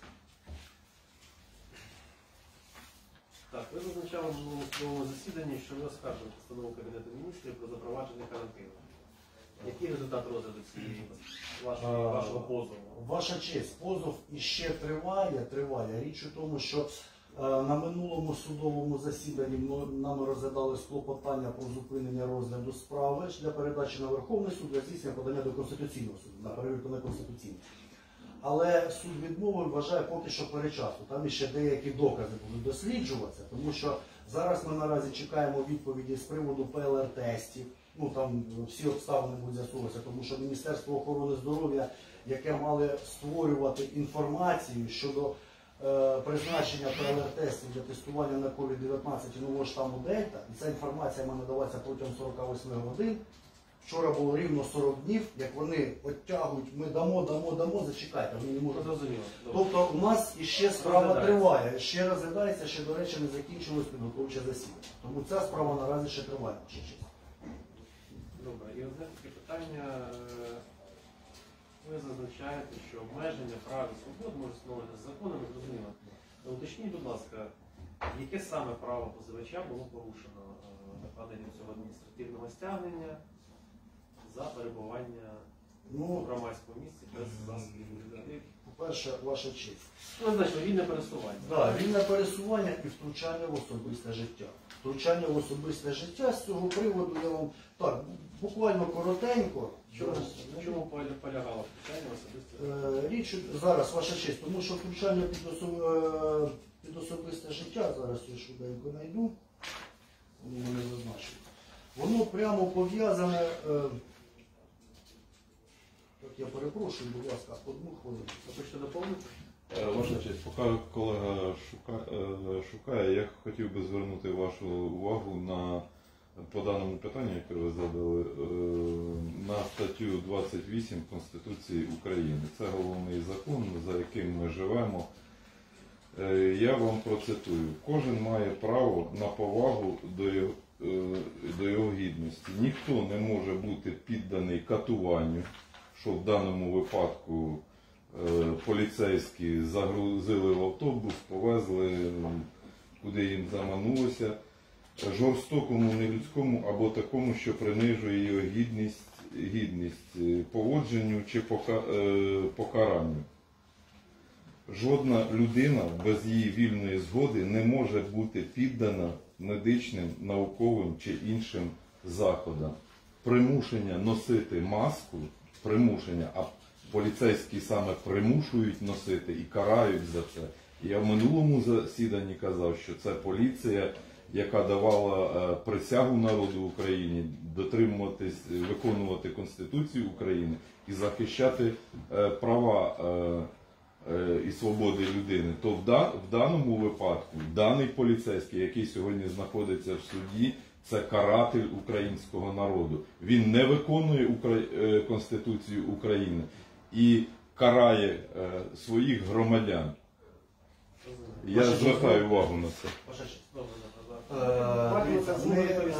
Так, ви зазначали в минулому судовому засіданні, що ви оскаржили постанову Кабінету міністрів про запровадження карантину. Який результат розгляду цієї вашого позову? Ваша честь, позов іще триває. Річ у тому, що на минулому судовому засіданні нами розглядалось клопотання про зупинення розгляду справи для передачі на Верховний суд для здійснення подання до Конституційного суду, на перевірку на Конституційний. Але суд відмовив, вважає поки що передчасно. Там ще деякі докази будуть досліджуватися, тому що зараз ми наразі чекаємо відповіді з приводу ПЛР-тестів. Там всі обставини будуть з'ясовуватися, тому що Міністерство охорони здоров'я, яке мали створювати інформацію щодо призначення ПЛР-тестів для тестування на COVID-19 і нового штаму Дельта, і ця інформація має надаватися протягом 48 годин. Вчора було рівно 40 днів, як вони оттягують, ми дамо, зачекайте, вони не можуть. Тобто у нас іще справа триває, ще розглядається, ще, до речі, не закінчилось підготовче засідання. Тому ця справа наразі ще триває. Добре, і одне таке питання. Ви зазначаєте, що обмеження прав і свобод може встановлюватися законами, зрозуміло. Уточніть, будь ласка, яке саме право позивача було порушено накладенням цього адміністративного стягнення за перебування в громадському місці без засобів? По-перше, ваша честь. Значить, вільне пересування. Так, вільне пересування і втручання в особисте життя. Втручання в особисте життя, з цього приводу я вам так, буквально коротенько. В чому полягало втручання в особисте життя? Річ зараз, ваша честь, тому що втручання під особисте життя, зараз я швиденько знайду, воно мене зазначено. Воно прямо пов'язане Так, я перепрошую, будь ласка, одну хвилину. Ви хочете доповнити? Ваша честь, поки колега шукає, я хотів би звернути вашу увагу по даному питанню, яке ви задали, на статтю 28 Конституції України. Це головний закон, за яким ми живемо. Я вам процитую. Кожен має право на повагу до його гідності. Ніхто не може бути підданий катуванню, що в даному випадку поліцейські загрузили в автобус, повезли, куди їм заманулося, жорстокому, нелюдському або такому, що принижує його гідність поводженню чи покаранню. Жодна людина без її вільної згоди не може бути піддана медичним, науковим чи іншим заходам. Примушення носити маску, а поліцейські саме примушують носити і карають за це. Я в минулому засіданні казав, що це поліція, яка давала присягу народу України дотримуватись, виконувати Конституцію України і захищати права і свободи людини. То в даному випадку даний поліцейський, який сьогодні знаходиться в суді, це каратель українського народу. Він не виконує Конституцію України і карає своїх громадян. Я звертаю увагу на це. Ваша честь. Добре, Дивіться, ми ми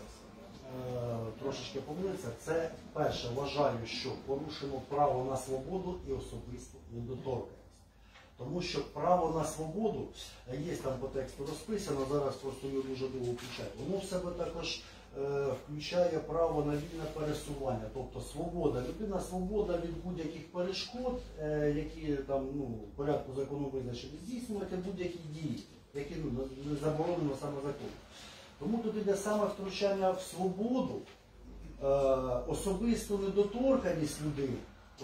трошечки помилися. Це перше, вважаю, що порушено право на свободу і особисту недоторканність. Тому що право на свободу, є там по тексту розписано, зараз просто його дуже довго включаю. Воно в себе також включає право на вільне пересування, тобто свобода. Людина свобода від будь-яких перешкод, які там в порядку закону визначені, здійснювати будь-які дії, які не заборонено саме законом. Тому тут йде саме втручання в свободу, особисту недоторканність людини.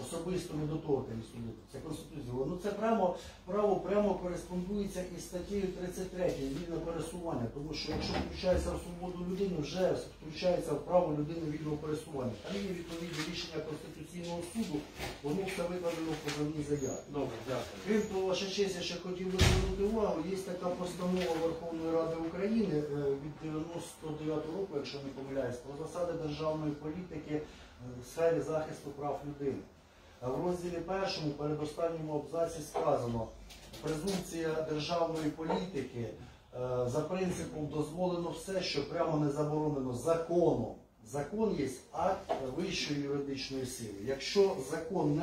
Це Конституція. Ну це право прямо кореспондується із статтею 33 вільне пересування. Тому що якщо включається в свободу людини, вже включається в право людини вільного пересування. Там є відповідне рішення Конституційного суду, воно все викладено в позовній заяві. Добре, дякую. Крім того, ваша честь, я ще хотів би звернути увагу, є така постанова Верховної Ради України від 99 року, якщо не помиляюсь, про засади державної політики в сфері захисту прав людини. В розділі 1, передостанньому абзаці сказано, презумпція державної політики за принципом дозволено все, що прямо не заборонено законом. Закон є акт вищої юридичної сили. Якщо закон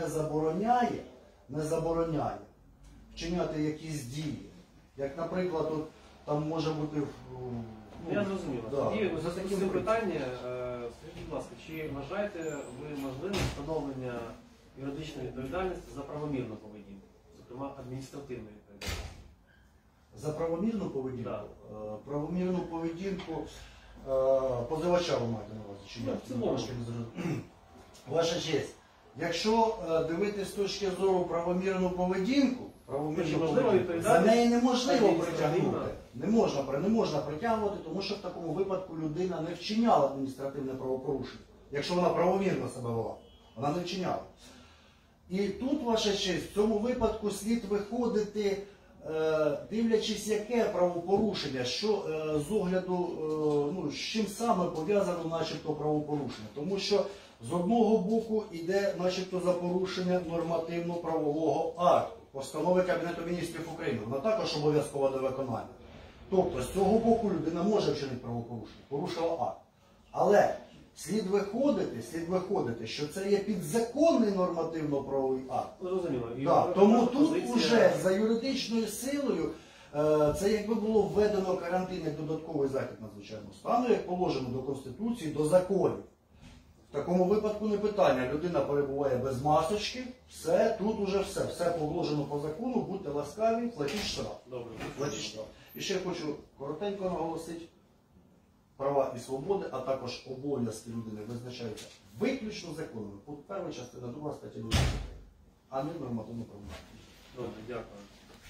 не забороняє вчиняти якісь дії, як, наприклад, там може бути... Я зрозумів. Да. Тоді за таким питання, скажіть, будь ласка, чи вважаєте ви можливим встановлення юридичної відповідальності за правомірну поведінку, зокрема адміністративну відповідальність? За правомірну поведінку? Да. Правомірну поведінку позивача ви маєте на увазі? Чи Ну, як? в цілому. Трошки не зрозумів. Ваша честь, якщо дивитися з точки зору правомірну поведінку, за неї неможливо притягнути. Не можна притягувати, тому що в такому випадку людина не вчиняла адміністративне правопорушення. Якщо вона правомірно себе вела, вона не вчиняла. І тут, ваша честь, в цьому випадку слід виходити, дивлячись, яке правопорушення, що з огляду, з чим саме пов'язано начебто правопорушення. Тому що з одного боку йде начебто за порушення нормативно-правового акту, постанови Кабінету міністрів України. Вона також обов'язкова до виконання. Тобто з цього боку людина може вчинити правопорушення, порушила акт. Але слід виходити, що це є підзаконний нормативно-правовий акт. Зрозуміло. Так, тому тут вже за юридичною силою це якби було введено карантин як додатковий захід надзвичайного стану, як положено до Конституції, до законів. В такому випадку не питання. Людина перебуває без масочки, все, тут уже все положено по закону, будьте ласкаві, платіть штраф. Добре. Платіть штраф. І ще хочу коротенько наголосити, права і свободи, а також обов'язки людини визначаються виключно законами. Пункт 1, частина 2, стаття 2, а не нормативно-правовими. Добре, дякую.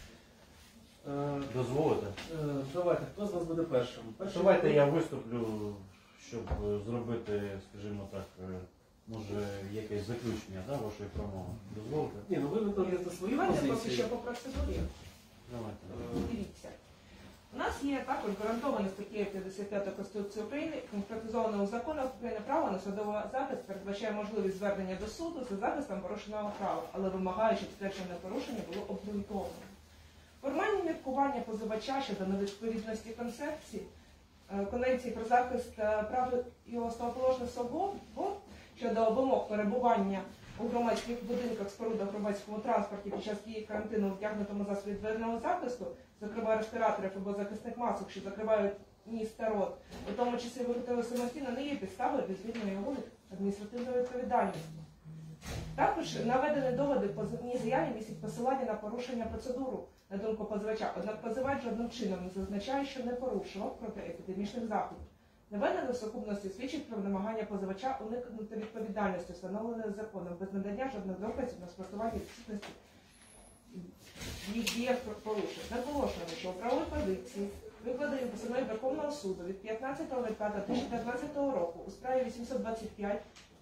Дозволите? Давайте, хто з нас буде першим? Давайте я виступлю, щоб зробити, скажімо так, Може, якесь заключення, да, вашої промови? Дозволите? Ні, ну ви викладаєте свою Давайте поки позицію. що по процедурі. Давайте. Дивіться. У нас є також гарантоване статтею 55 Конституції України, конкретизоване у законах України право на судовий захист передбачає можливість звернення до суду за захистом порушеного права, але вимагає, щоб стверджене порушення було обґрунтовано. Формальні міркування позивача щодо невідповідності Конвенції про захист прав і основоположних свобод щодо вимог перебування у громадських будинках, спорудах, громадському транспорті під час дії карантину вдягнутому засобі відповідного захисту, зокрема респіраторів або захисних масок, що закривають ніс та рот, у тому числі виготовили самостійно, не є підставою для звільнення його від адміністративної відповідальності. Також наведені доводи в позовній заяві містять посилання на порушення процедуру, на думку позивача, однак позивач жодним чином не зазначає, що не порушував протиепідемічних заходів. Наведені в сукупності свідчить про намагання позивача уникнути відповідальності, встановленої законом, без надання жодних доказів на спростування відсутності їх діях порушень. Наголошено, що у правовій позиції, викладені постанові Верховного суду від 15.05.2015 року у справі 825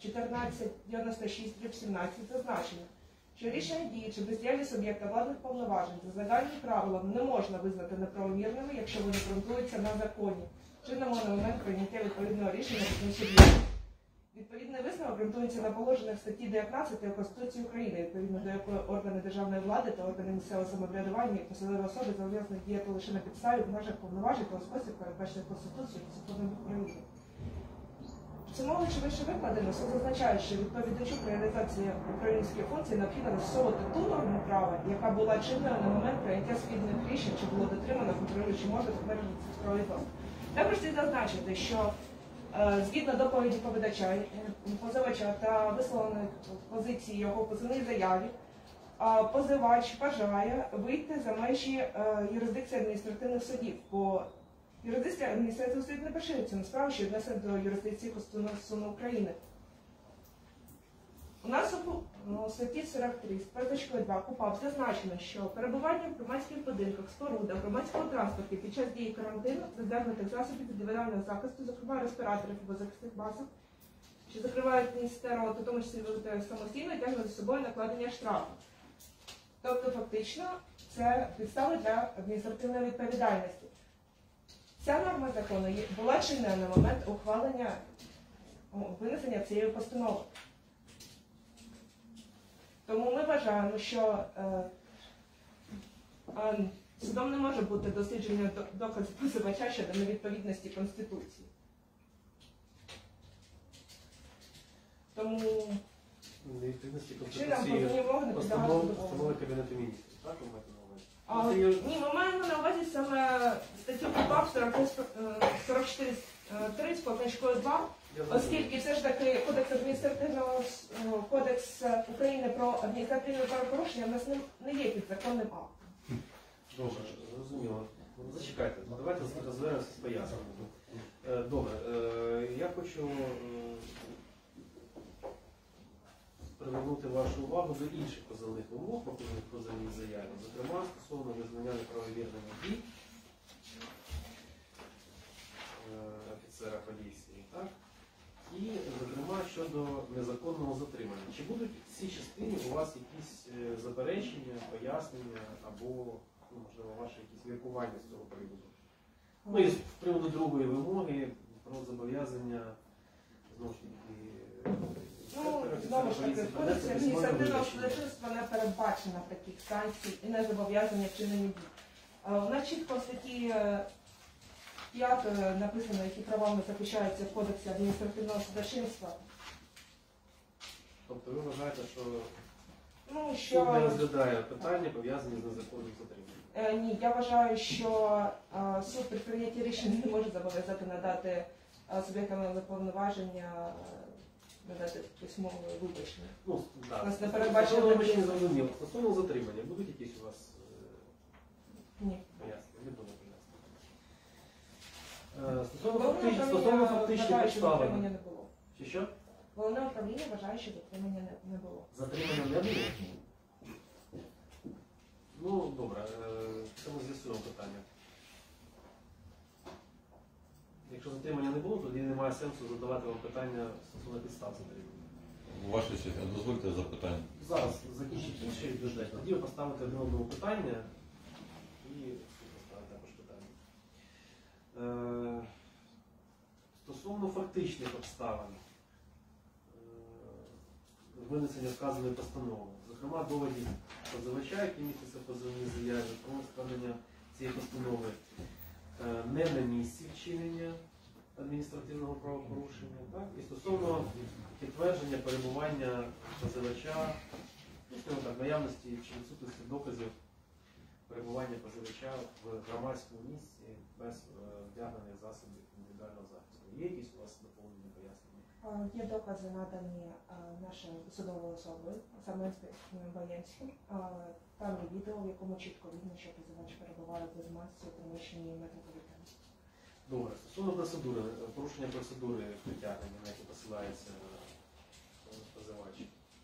1496/17 зазначено, що рішення дії чи бездіяльність об'єкта владних повноважень за загальним правилом не можна визнати неправомірними, якщо вони ґрунтуються на законі, чинному на момент прийняття відповідного рішення таким суддям. Відповідний висновок ґрунтується на положеннях статті 19 Конституції України, відповідно до якої органи державної влади та органи місцевого самоврядування і посадові особи зобов'язані діяти лише на підставі в межах повноважень та у спосіб, передбачений Конституцією та законом України. Підсумовуючи вище викладено, суд зазначає, що відповідачу при реалізації управлінської функції необхідно застосовувати ту норму права, яка була чинною на момент прийняття спільних рішень, чи було дотримано контролюючим органом обмежених справи відносно. Також слід зазначити, що згідно доповіді позивача та висловленої позиції його позивній заяві, позивач бажає вийти за межі юрисдикції адміністративних судів, бо юрисдикція адміністративних судів не поширюється на справи, що віднесені до юрисдикції Конституційного суду України. У нас у статті 43 з позначкою 2 КУпАП зазначено, що перебування в громадських будинках, спорудах, громадського транспорту під час дії карантину роздягнутих засобів індивідуального захисту, зокрема респіраторів або захисних масок, що закривають ніс та рот, у тому числі виготовляють самостійно, тягнуть за собою накладення штрафу. Тобто, фактично, це підстави для адміністративної відповідальності. Ця норма закону була чинною на момент ухвалення, винесення цієї постанови. Тому ми вважаємо, що судом не може бути дослідження доказів позивача щодо невідповідності Конституції. Тому Невідповідності чином позовні вимоги не підлягають постанови задоволенню. Кабінету міністрів. Так, ви маєте на увазі? Ні, ми маємо на увазі саме статтю КУпАП 44.3 з позначкою 2, оскільки все ж таки Кодекс України про адміністративне правопорушення в нас не є підзаконним актом. Добре, зрозуміло. Зачекайте, давайте розберемося з поясненням. Добре, я хочу привернути вашу увагу до інших позовних вимог, пропозиційних позовній заяві, зокрема, стосовно визнання неправомірних дій офіцера поліції, так? І, зокрема, щодо незаконного затримання. Чи будуть в цій частині у вас якісь заперечення, пояснення або, можливо, ваші якісь міркування з цього приводу? Ну і з приводу другої вимоги про зобов'язання, знову ж таки, Знову ж таки, в Кодексі адміністративного судочинства не передбачено таких санкцій і не зобов'язання вчинення дій. У нас чітко в статті 5 написано, які правами захищаються в Кодексі адміністративного судочинства. Тобто ви вважаєте, що Що... суд не розглядає питання, пов'язані з незаконним затриманням? Ні, я вважаю, що суд при прийнятті рішення не може зобов'язати надати суб'єктам повноваження, надати письмове вибачення. Ну, так. Нас не передбачено. Стосовно вибачення зрозуміло. Стосовно затримання, будуть якісь у вас Ні. пояснення? Не буде пояснення. Стосовно фактичних підставин. Затримання не було. Чи що? Головне управління вважає, що затримання не було. Затримання не було? Ну, добре, це ми з'ясуємо питання. Якщо затримання не було, тоді немає сенсу задавати вам питання стосовно підстав затримання. Ваша честь, а дозвольте запитання. Зараз закінчить інший бюджет, тоді ви поставите одне одного питання і поставите також питання. Стосовно фактичних обставин винесення вказаної постанови, зокрема доводів позивача, які містяться в позовній заяві, про складення цієї постанови не на місці вчинення адміністративного правопорушення, так? І стосовно підтвердження перебування позивача, ну, скажімо так, наявності чи відсутності доказів перебування позивача в громадському місці без вдягнених засобів індивідуального захисту. Є якісь у вас доповнені пояснення? Є докази, надані нашою судовою особою, саме інспектором Баєнським. Там є відео, в якому чітко видно, що позивач перебуває без масці у приміщенні метрополітену. Добре, стосовно процедури, порушення процедури притягнення, на яке посилається позивач.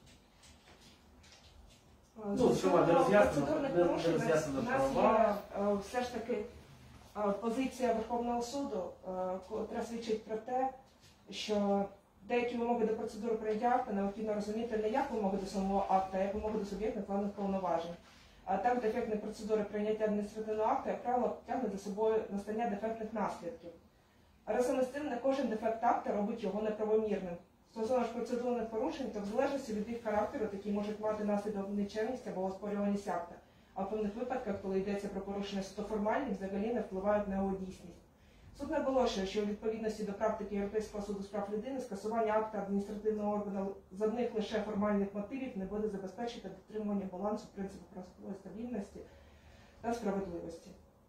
Ну, зокрема, не роз'яснено права. Все ж таки позиція Верховного суду, котра свідчить про те, що деякі вимоги до процедури прийняття акта необхідно розуміти не як вимоги до самого акта, а як вимоги до суб'єктних планних повноважень. А так дефектні процедури прийняття адміністративного акту, як правило, тягнуть за собою настання дефектних наслідків. А разом з тим, не кожен дефект акта робить його неправомірним. Стосовно ж процедурних порушень, то в залежності від їх характеру такі можуть мати наслідок нечемність або оспорюваність акта. А в певних випадках, коли йдеться про порушення суто формальні, взагалі не впливають на його дійсність. Суд наголошує, що у відповідності до практики Європейського суду з прав людини скасування акта адміністративного органу з одних лише формальних мотивів не буде забезпечити дотримування балансу принципу правової стабільності та справедливості.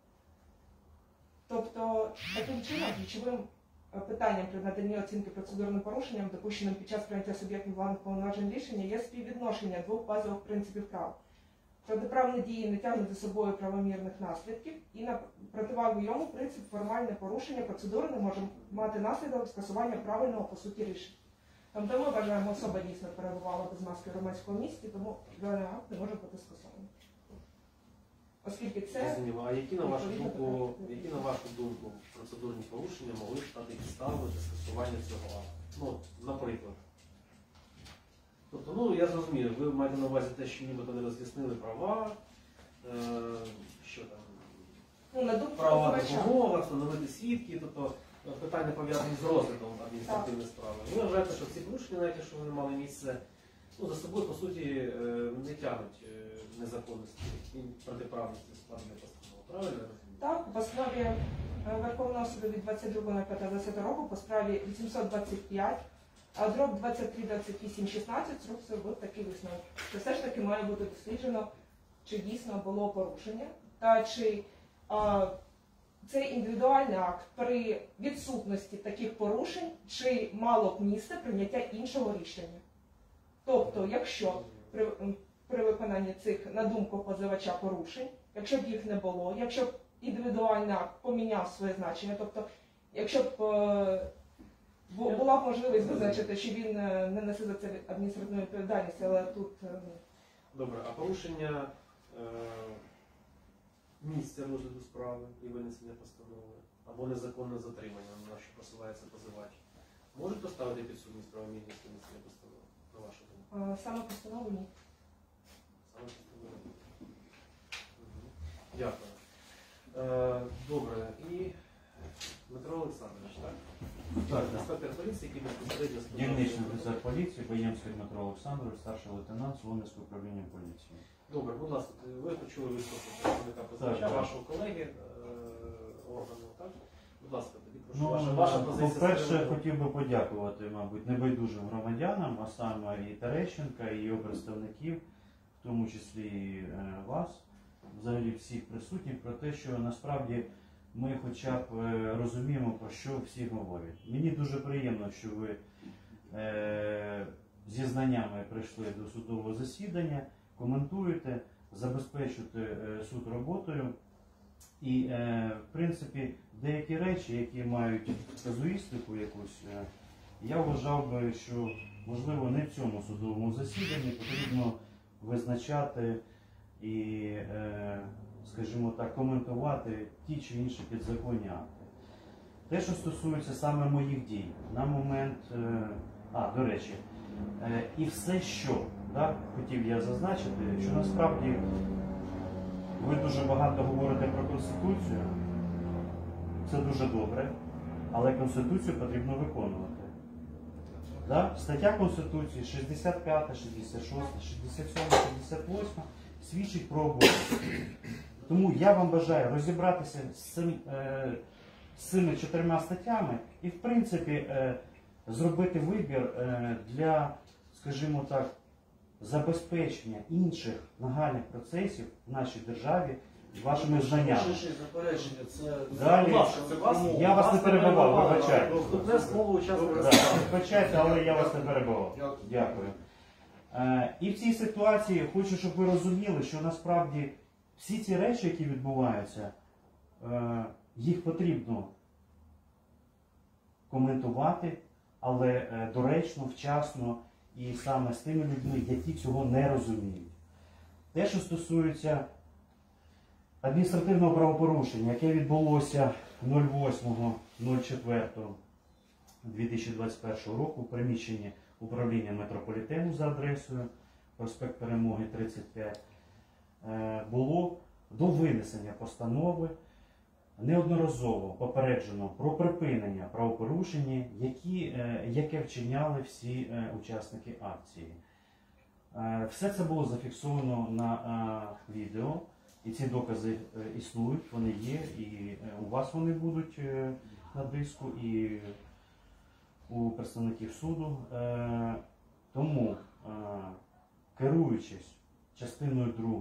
Тобто, таким чином, ключовим питанням при наданні оцінки процедурним порушенням, допущеним під час прийняття суб'єктів планних повноважень рішення, є співвідношення двох базових принципів права. Протиправні дії не тягнуть за собою правомірних наслідків, і на противагу йому принцип формальне порушення процедури не може мати наслідок скасування правильного по суті рішення. Тобто ми вважаємо, особа дійсно перебувала без маски в громадському місці, тому даний акт не може бути скасований. Оскільки це... Зрозуміло. А які, на вашу думку, процедурні порушення могли стати підставою для скасування цього акту? Ну, наприклад. Тобто, ну, я зрозумів, ви маєте на увазі те, що нібито не роз'яснили права, що там, права допомога, встановити свідки, тобто питання пов'язані з розглядом адміністративної справи. Ви вважаєте, що ці порушення, навіть що вони мали місце, ну, за собою, по суті, не тягнуть незаконності і протиправності складення постанови. Правильно я розумію? Так, в основі Верховного суду від 22.05.2020 року по справі 825, а дроб 23.28.16 суд зробив такий висновок, що все ж таки має бути досліджено, чи дійсно було порушення, та чи цей індивідуальний акт при відсутності таких порушень, чи мало б місце прийняття іншого рішення. Тобто, якщо при виконанні цих, на думку позивача, порушень, якщо б їх не було, якщо б індивідуальний акт поміняв своє значення, тобто, якщо б була б можливість визначити, що він не несе за це адміністративну відповідальність, але тут... Добре, а порушення місця розгляду справи і винесення постанови, або незаконне затримання, на що посилається позивач, можуть поставити під сумнів правомірність винесення постанови, на вашу думку? Саме постанову ні. Саме постанову ні. Дякую. Добре, і Дмитро Олександрович, так? Так, Інспектор поліції, який безпосередньо дільничний офіцер поліції, Баємський Дмитро Олександрович, старший лейтенант Солом'янського управління поліції. Добре, будь ласка, ви почули виступ представника позивача, Так. вашого колеги органу, так? Будь ласка, тоді прошу, Ну, ваша позиція. по-перше, з приводу- хотів би подякувати, мабуть, небайдужим громадянам, а саме і Терещенка, і його представників, в тому числі і вас, взагалі всіх присутніх, про те, що насправді ми хоча б розуміємо, про що всі говорять. Мені дуже приємно, що ви зі знаннями прийшли до судового засідання, коментуєте, забезпечуєте суд роботою. І, в принципі, деякі речі, які мають казуїстику якусь, я вважав би, що, можливо, не в цьому судовому засіданні потрібно визначати і, скажімо так, коментувати ті чи інші підзаконні акти. Те, що стосується саме моїх дій, на момент, до речі, І все, що хотів я зазначити, що насправді ви дуже багато говорите про Конституцію, це дуже добре, але Конституцію потрібно виконувати. Стаття Конституції 65, 66, 67, 68 свідчить про обов'язки. Тому я вам бажаю розібратися з цими 4 статтями і, в принципі, зробити вибір для, скажімо так, забезпечення інших нагальних процесів в нашій державі вашими знаннями. Ваша честь, заперечення, це... Далі. Це вас? Я вас не перебивав, вибачайте. Наступне слово учасника Так, справи. вибачайте, але я вас не перебивав. Дякую. І в цій ситуації хочу, щоб ви розуміли, що насправді всі ці речі, які відбуваються, їх потрібно коментувати, але доречно, вчасно і саме з тими людьми, які цього не розуміють. Те, що стосується адміністративного правопорушення, яке відбулося 08.04.2021 року в приміщенні управління метрополітену за адресою проспект Перемоги 35, було до винесення постанови неодноразово попереджено про припинення правопорушення, яке вчиняли всі учасники акції. Все це було зафіксовано на відео, і ці докази існують, вони є, і у вас вони будуть на диску, і у представників суду. Тому, керуючись частиною 2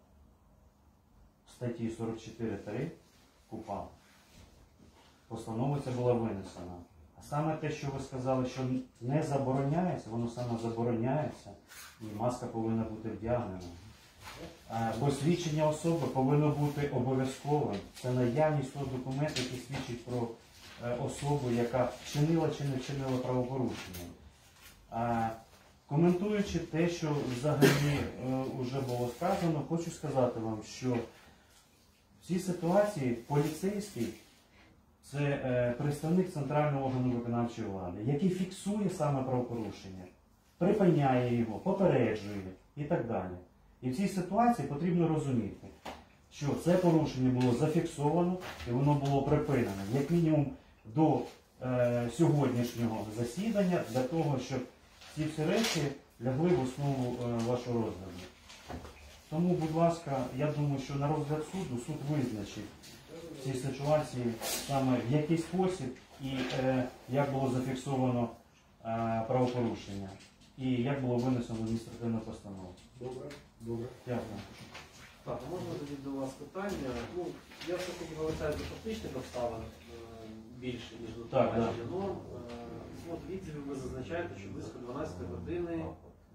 статті 44.3 КУПАП, постанова ця була винесена. А саме те, що ви сказали, що не забороняється, воно саме забороняється, і маска повинна бути вдягнена. Посвідчення особи повинно бути обов'язковим. Це наявність того документу, який свідчить про особу, яка вчинила чи не вчинила правопорушення. Коментуючи те, що взагалі вже було сказано, хочу сказати вам, що в цій ситуації поліцейський – це представник центрального органу виконавчої влади, який фіксує саме правопорушення, припиняє його, попереджує і так далі. І в цій ситуації потрібно розуміти, що це порушення було зафіксовано і воно було припинено, як мінімум до сьогоднішнього засідання, для того, щоб ці всі речі лягли в основу вашого розгляду. Тому, будь ласка, я думаю, що на розгляд суду суд визначить в цій ситуації саме в який спосіб і як було зафіксовано правопорушення, і як було винесено адміністративну постанову. Добре, добре. Дякую. Так, а можна тоді до вас питання? Ну, я все-таки повертаю до фактичних обставин більше, ніж до Так, тлумачення норм. От в відзиві ви зазначаєте, що близько 12 години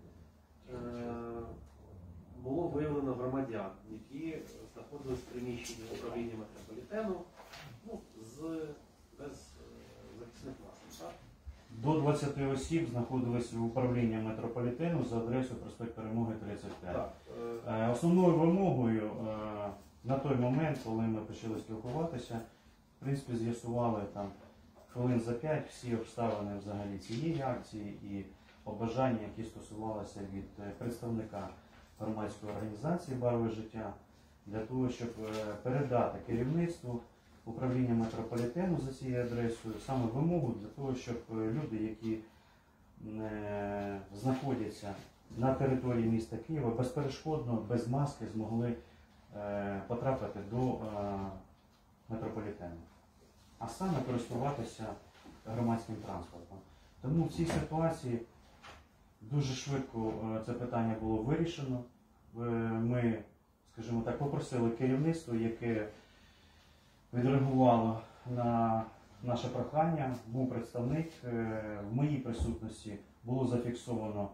було виявлено громадян, які знаходились в приміщенні управління метрополітену, ну, без захисних масок, так? До 20 осіб знаходились в управлінні метрополітену за адресою проспект Перемоги 35. Так. Основною вимогою на той момент, коли ми почали спілкуватися, в принципі, з'ясували там хвилин за 5 всі обставини взагалі цієї акції і побажання, які стосувалися від представника громадської організації «Барве життя», для того, щоб передати керівництву управління метрополітену за цією адресою саме вимогу для того, щоб люди, які знаходяться на території міста Києва, безперешкодно, без маски змогли потрапити до метрополітену, а саме користуватися громадським транспортом. Тому в цій ситуації дуже швидко це питання було вирішено. Ми, скажімо так, попросили керівництво, яке відреагувало на наше прохання. Був представник, в моїй присутності було зафіксовано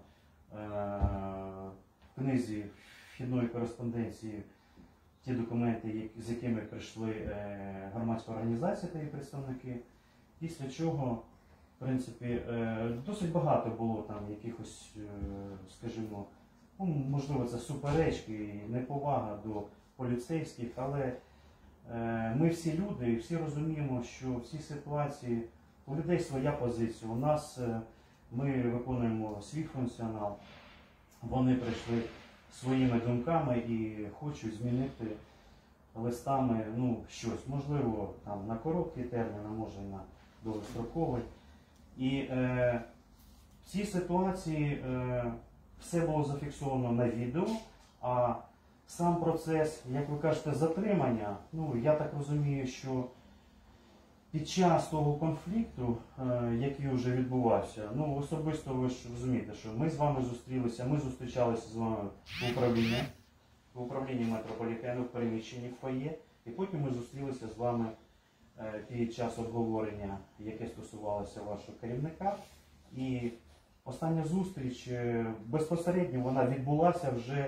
в книзі вхідної кореспонденції ті документи, з якими прийшли громадська організація та її представники, після чого, в принципі, досить багато було там якихось, скажімо, ну, можливо, це суперечки і неповага до поліцейських, але ми всі люди і всі розуміємо, що в цій ситуації у людей своя позиція. У нас Ми виконуємо свій функціонал. Вони прийшли своїми думками і хочуть змінити листами щось. Можливо, там, на короткий термін, а може і на довгостроковий. І в цій ситуації все було зафіксовано на відео, а сам процес, як ви кажете, затримання, я так розумію, що під час того конфлікту, який вже відбувався, особисто ви ж розумієте, що ми з вами зустрілися, ми зустрічалися з вами в управлінні метрополітену, в приміщенні в фоє, і потім ми зустрілися з вами під час обговорення, яке стосувалося вашого керівника. І остання зустріч безпосередньо вона відбулася вже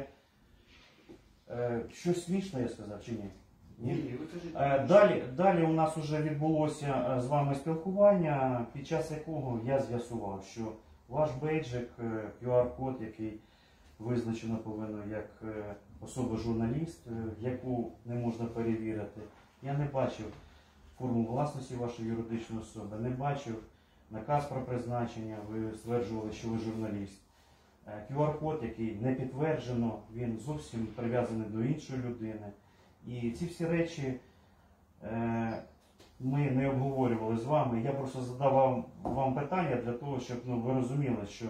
щось смішне, я сказав, чи ні? Далі у нас вже відбулося з вами спілкування, під час якого я з'ясував, що ваш бейджик, QR-код, який визначено повинно як особа-журналіст, яку не можна перевірити, я не бачив форму власності вашої юридичної особи, не бачив наказ про призначення, ви стверджували, що ви журналіст. QR-код, який не підтверджено, він зовсім прив'язаний до іншої людини. І ці всі речі ми не обговорювали з вами. Я просто задавав вам питання для того, щоб ви розуміли, що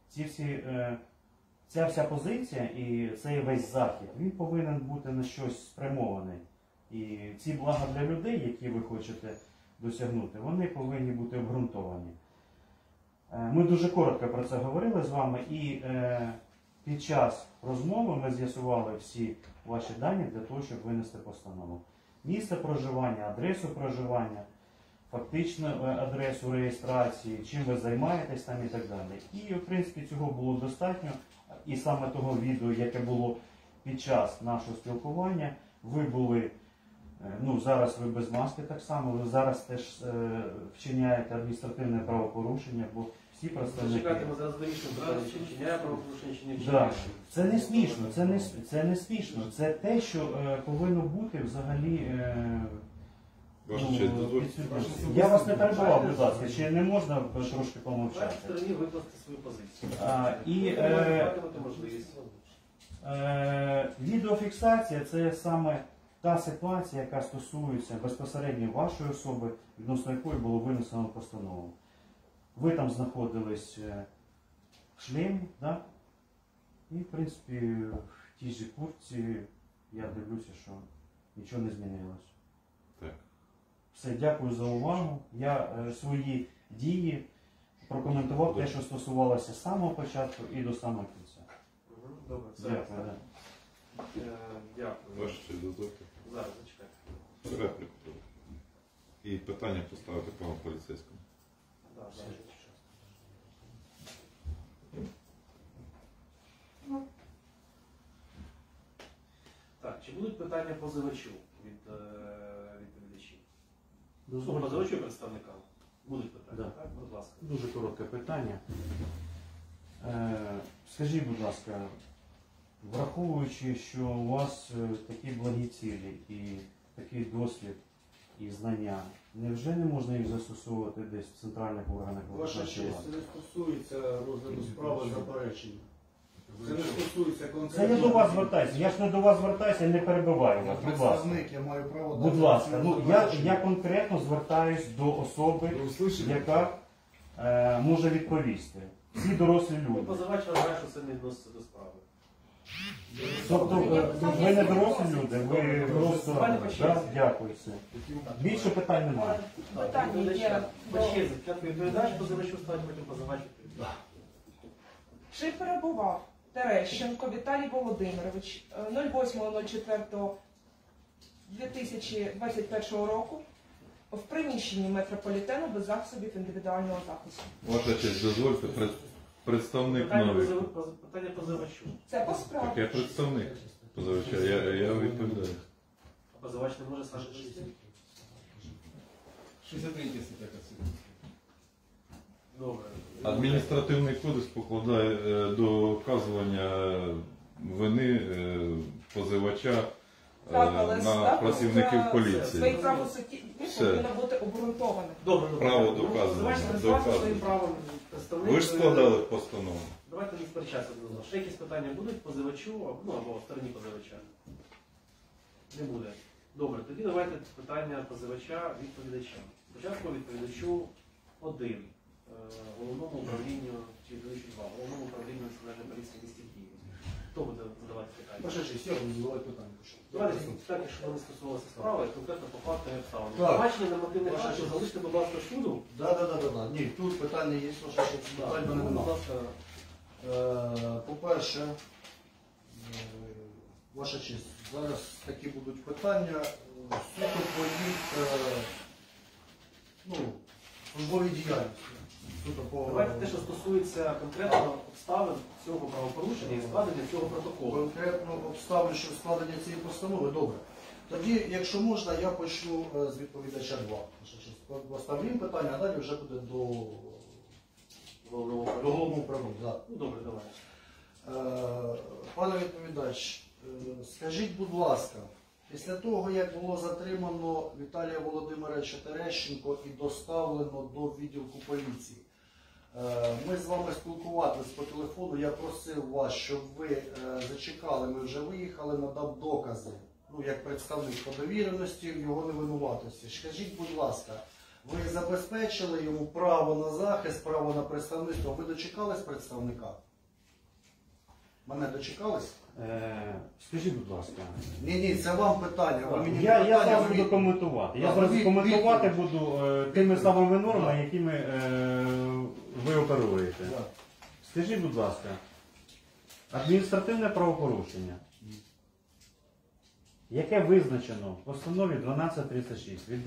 ця вся позиція і цей весь захід, він повинен бути на щось спрямований. І ці блага для людей, які ви хочете досягнути, вони повинні бути обґрунтовані. Ми дуже коротко про це говорили з вами, і під час розмови ми з'ясували всі ваші дані для того, щоб винести постанову. Місце проживання, адресу проживання, фактичну адресу реєстрації, чим ви займаєтесь там і так далі. І, в принципі, цього було достатньо. І саме того відео, яке було під час нашого спілкування, ви були, зараз ви без маски так само, ви зараз теж вчиняєте адміністративне правопорушення, бо всі представники... Чекайте, ми зараз вирішимо питання, чи вчиняє правопорушення, чи не Да. вчиняє. Це не смішно, це не смішно. Це те, що повинно бути взагалі... Ваша честь, дозвольте. підсвідомості. Я вас не перебував, будь ласка, ще не можна трошки Вашій помовчати. стороні викласти свою позицію. І Матимете можливість. Відеофіксація – це саме та ситуація, яка стосується безпосередньо вашої особи, відносно якої було винесено постанову. Ви там знаходились в шлемі, да? І, в принципі, в тій же куртці я дивлюся, що нічого не змінилось. Так. Все, дякую за увагу. Я свої дії прокоментував те, що стосувалося з самого початку і до самого кінця. Добре, все. Дякую. Да. Дякую. Ваша честь, дозвольте. Зараз зачекайте. Репліку. І питання поставити пану поліцейському. Да, зараз. Так, чи будуть питання позивачу від відповідачів? Позивачу і представникам? Будуть питання, Да. так? Будь ласка. Дуже коротке питання. Скажіть, будь ласка, враховуючи, що у вас такі благі цілі і такий досвід і знання, невже не можна їх застосовувати десь в центральних органах Ваша виконавчої честь, це влади? не стосується розгляду справи заперечення. Це не стосується Це конкретно. я до вас звертаюся. Я ж не до вас звертаюся і не перебиваю вас. Будь ласка. Представник, я маю право Будь дати ласка, оцінку я заперечення. конкретно звертаюсь до особи, яка може відповісти. Всі дорослі Ну, люди. позивач вважає, що це не відноситься до справи. Тобто ви не дорослі люди, ви просто... Да, дякую, все. Більше питань немає. Питання є По до... черзі, спочатку відповідач, позивачу ставить, потім позивач відповідає. Чи перебував Терещенко Віталій Володимирович 08.04.2021 року в приміщенні метрополітену без засобів індивідуального захисту? Ваша честь, дозвольте, представник новий. Питання позивачу. Це по Так, справі. я представник позивача, я відповідаю. А позивач не може сам прийти? 63 стаття Конституції. Добре. Адміністративний кодекс покладає до доказування вини позивача Так, але на ставка працівників за поліції. своїх прав у суді Все. повинна бути обґрунтована. Добре, Право Ну, доказано, Давайте доказано. називати своїм правом представник. Ви ж складали постанову. Давайте не сперечатися до нас. Ще якісь питання будуть позивачу, або стороні позивача? Не буде. Добре, тоді давайте питання позивача відповідача. Спочатку відповідачу 1, головному управлінню, чи відповідачу 2, головному управлінню Національної поліції в місті Києві. Хто буде задавати питання? Ваша честь, я буду задавати питання. Давайте питання, щоб вони стосувалися справи, конкретно по факту і обставинам. Так. Бачення нормативних Ваша актів честь. залиште, будь ласка, суду. Да. Ні, тут питання є, ваша честь, питань мене Будь немає. ласка, По-перше, ваша честь, зараз такі будуть питання суто по їх службовій діяльності. Суто по давайте те, що стосується конкретно обставин цього правопорушення і складення цього протоколу. конкретно обставин, що складення цієї постанови, добре. Тоді, якщо можна, я почну з відповідача 2. Ваша честь. Поставлю питання, а далі вже буде до головного управління. Да. Ну, добре, давай. Пане відповідач, скажіть, будь ласка, після того, як було затримано Віталія Володимировича Терещенко і доставлено до відділку поліції, ми з вами спілкувалися по телефону, я просив вас, щоб ви зачекали, ми вже виїхали, надав докази, як представник по довіреності, його невинуватості. Скажіть, будь ласка, ви забезпечили йому право на захист, право на представництво, ви дочекались представника? Мене дочекались? Скажіть, будь ласка. Ні, це вам питання. Ви мені Я питання, зараз ви буду коментувати. Я Так, зараз ви коментувати відповідь. буду тими самими нормами, якими ви оперуєте. Да. Скажіть, будь ласка, адміністративне правопорушення, яке визначено в постанові 1236 від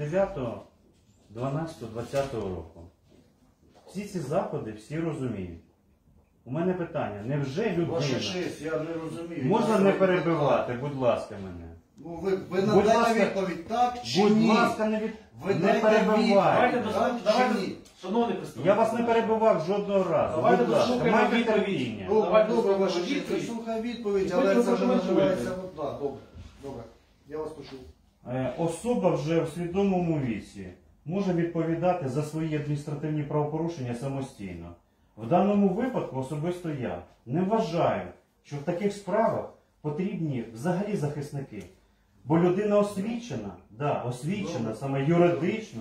9.12.2020 року. Всі ці заходи всі розуміють. У мене питання, невже Ваша людина... честь, я не розумію. Можна Я не це перебивати, будь ласка, мене. Ви Будь надайте ласка, відповідь так чи Будь ні? ласка, Ви не дайте перебивайте. відповідь, Давайте, так давайте, чи ні? шановний представник. Я вас не перебивав жодного разу. Давайте Будь ласка, дослухаємо майте відповідь. терпіння. Давайте Добре, слухаємо ваша честь, відповідь. слухаю відповідь, І але потім це вже прокоментуєте. називається... Так, добре. Я вас почув. Особа вже в свідомому віці може відповідати за свої адміністративні правопорушення самостійно. В даному випадку особисто я не вважаю, що в таких справах потрібні взагалі захисники. Бо людина освічена, освічена саме юридично.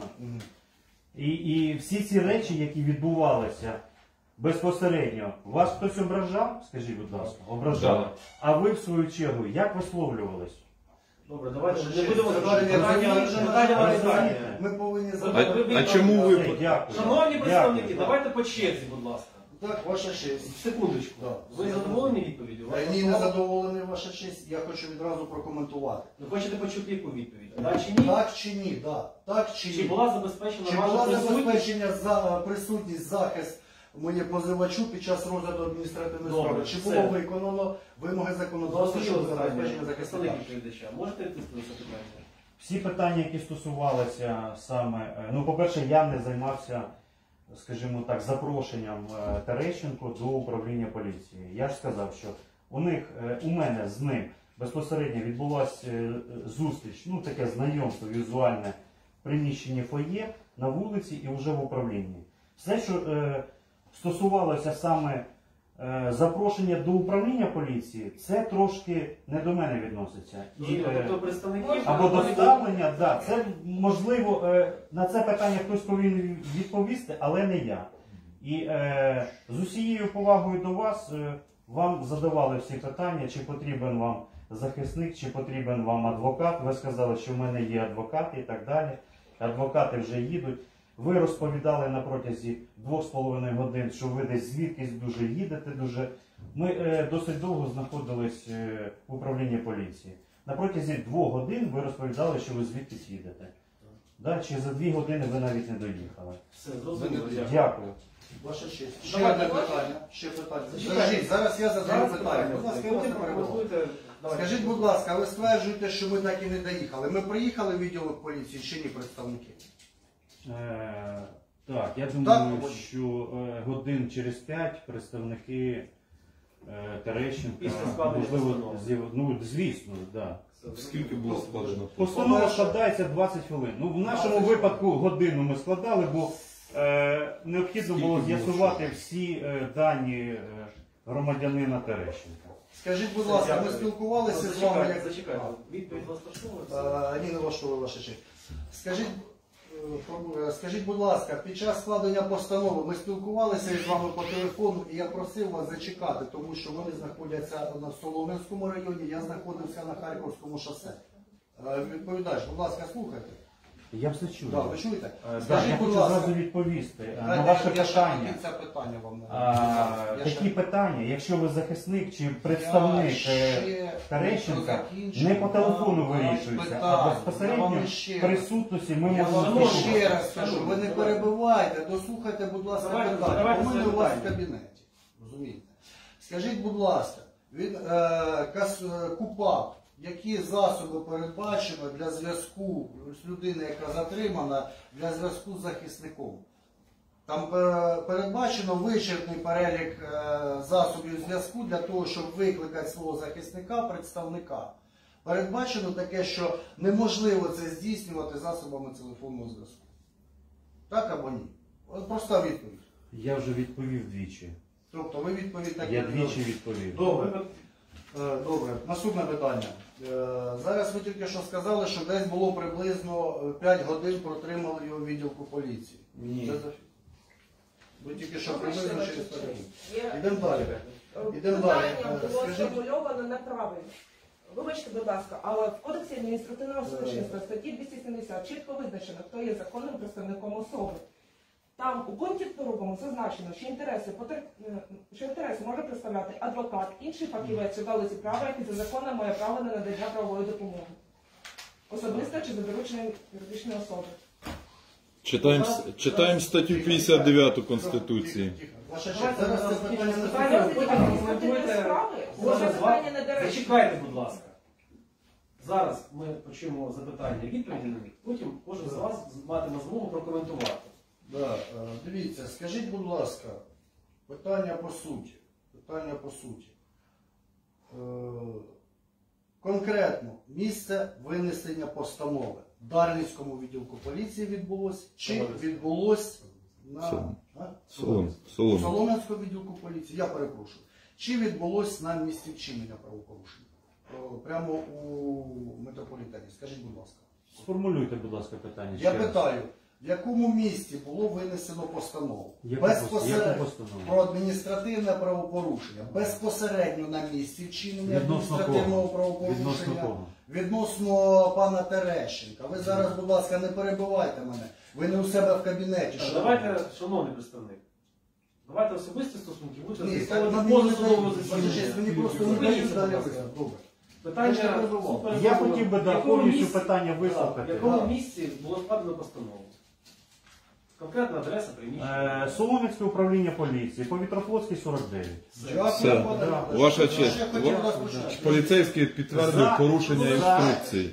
І всі ці речі, які відбувалися безпосередньо, вас хтось ображав? Скажіть, будь ласка, ображав. Да. А ви, в свою чергу, як висловлювались? Добре, давайте Ваша не честь, будемо це задавати вже питання, не питання на розумієте. питання. Ми повинні Ви- задати... А чому ви... Все, дякую. Шановні представники, Дякую. давайте по черзі, будь ласка. Так, ваша честь. Секундочку. Да. Ви задоволені відповіддю? Ні, не задоволений, ваша честь. Я хочу відразу прокоментувати. Ви хочете почути яку відповідь? Так чи ні? Так чи ні? Да. Так чи ні? Чи була забезпечена Чи ваша була присутність? забезпечення за присутність, захист моє позивачу під час розгляду адміністративної Добре, справи? Чи все. було виконано вимоги законодавства щодо забезпечення Представник захисника? відповідача. Можете відповісти на це питання? Всі питання, які стосувалися саме, по-перше, я не займався, скажімо так, запрошенням Терещенко до управління поліції. Я ж сказав, що у мене з ним безпосередньо відбулася зустріч, таке знайомство візуальне в приміщенні фоє, на вулиці і вже в управлінні. Все, що стосувалося саме запрошення до управління поліції, це трошки не до мене відноситься. Тобто представників... Або доставлення, це можливо, на це питання хтось повинен відповісти, але не я. І з усією повагою до вас, вам задавали всі питання, чи потрібен вам захисник, чи потрібен вам адвокат. Ви сказали, що в мене є адвокати і так далі. Адвокати вже їдуть. Ви розповідали на протязі 2,5 годин, що ви десь звідкись дуже їдете. Ми досить довго знаходились в управлінні поліції. На протязі 2 годин ви розповідали, що ви звідкись їдете. Да? Чи за 2 години ви навіть не доїхали. Все, зрозуміло. Дякую. Ваша честь. Давайте, Ще одне питання. Ще питання. Зачекайте. Скажіть, зараз я задаю Зараз питання. Будь ласка, я вас не Потім перебиваю. прокоментуйте. Давайте. Скажіть, будь ласка, ви стверджуєте, що ми так і не доїхали. Ми приїхали в відділок поліції чи ні, представники? Так, я думаю, Так, що годин через 5 представники Терещенка, Після складення можливо, постанови. звісно, так. Все, Все, Скільки було складено? Постанова складається 20 хвилин. Ну, в нашому випадку годину ми складали, бо необхідно було Скільки було з'ясувати всі дані громадянина Терещенка. Скажіть, будь ласка, ми спілкувалися з вами як... Зачекайте. Відповідь вас влаштовує? Ні, не влаштовує, ваша честь. Скажіть, будь ласка, під час складення постанови ми спілкувалися із вами по телефону, і я просив вас зачекати, тому що вони знаходяться на Солом'янському районі, я знаходився на Харківському шосе. Відповідач, будь ласка, слухайте. Я все чую. Да, ви чуєте? Я Скажіть, будь хочу ласка, зразу відповісти на дайте, ваше я ще питання. до кінця питання вам не Такі питання, якщо ви захисник чи представник Терещенка, не по телефону вирішуються, а безпосередньо в присутності ми Я можемо вам спілкуватися. ще раз скажу, ви не перебивайте, дослухайте, будь ласка, питання. давайте У мене своє у вас в питання. кабінеті. Розумієте? Скажіть, будь ласка, він КУПАП, які засоби передбачено для зв'язку з людиною, яка затримана, для зв'язку з захисником? Там передбачено вичерпний перелік засобів зв'язку для того, щоб викликати свого захисника, представника. Передбачено таке, що неможливо це здійснювати засобами телефонного зв'язку. Так або ні? От проста відповідь. Я вже відповів двічі. Тобто ви відповідь так Я не двічі дали. відповів. Добре. Добре. Наступне питання. Зараз ви тільки що сказали, що десь було приблизно 5 годин протримали його в відділку поліції. Ні. Це за- Ви тільки що Вибачте, приблизно ваша через 5 годин. честь. Йдемо далі. Ідемо далі. Питання було Скажіть, сформульовано неправильно. Вибачте, будь ласка, але в Кодексі адміністративного судочинства статті 270 чітко визначено, хто є законним представником особи. Там у пункті 2 зазначено, що інтереси може представляти адвокат, інший фахівець у галузі права, який за законом має право на надання правової допомоги. Особисто чи за дорученням юридичної особи. Читаємо статтю 59 Конституції. Тихо. Ваша честь, зараз це питання не Питання, стосується. потім аргументуєте. справи, Зараз може з питання вами- недоречне. Зачекайте, будь ласка. Зараз ми почуємо запитання, відповіді на них, потім кожен з вас матиме змогу прокоментувати. Да, дивіться, скажіть, будь ласка, питання по суті. Питання по суті. Конкретно місце винесення постанови в Дарницькому відділку поліції відбулось чи відбулось на Солом'янському відділку поліції, я перепрошую. Чи відбулось на місці вчинення правопорушення? Прямо у метрополітені. Скажіть, будь ласка. Сформулюйте, будь ласка, питання. Я ще раз. питаю, в якому місці було винесено постанову? Яку Безпосередньо постанову? про адміністративне правопорушення. Безпосередньо на місці вчинення Відносно адміністративного кого? правопорушення. Відносно кого? Відносно пана Терещенка. Ви зараз, будь ласка, не перебивайте мене. Ви не у себе в кабінеті. Так, шановний. давайте, шановний представник, давайте особисті стосунки будуть Ні, з'ясовувати так, поза мені судового не дають. засідання. Мені просто не Зупиніться, дають далі будь ласка. виступ. Добре. Питання Я ж не супер- Я хотів би в якому повністю місці- питання В вислухати. якому Да. місці було складено постанову? Конкретна адреса приміщення. Солом'янське управління поліції, Повітрофлотський 49. Дякую, Все. пане Да. Іване. Ваша Ще честь, хотів розпочати. поліцейський підтвердив порушення інструкцій.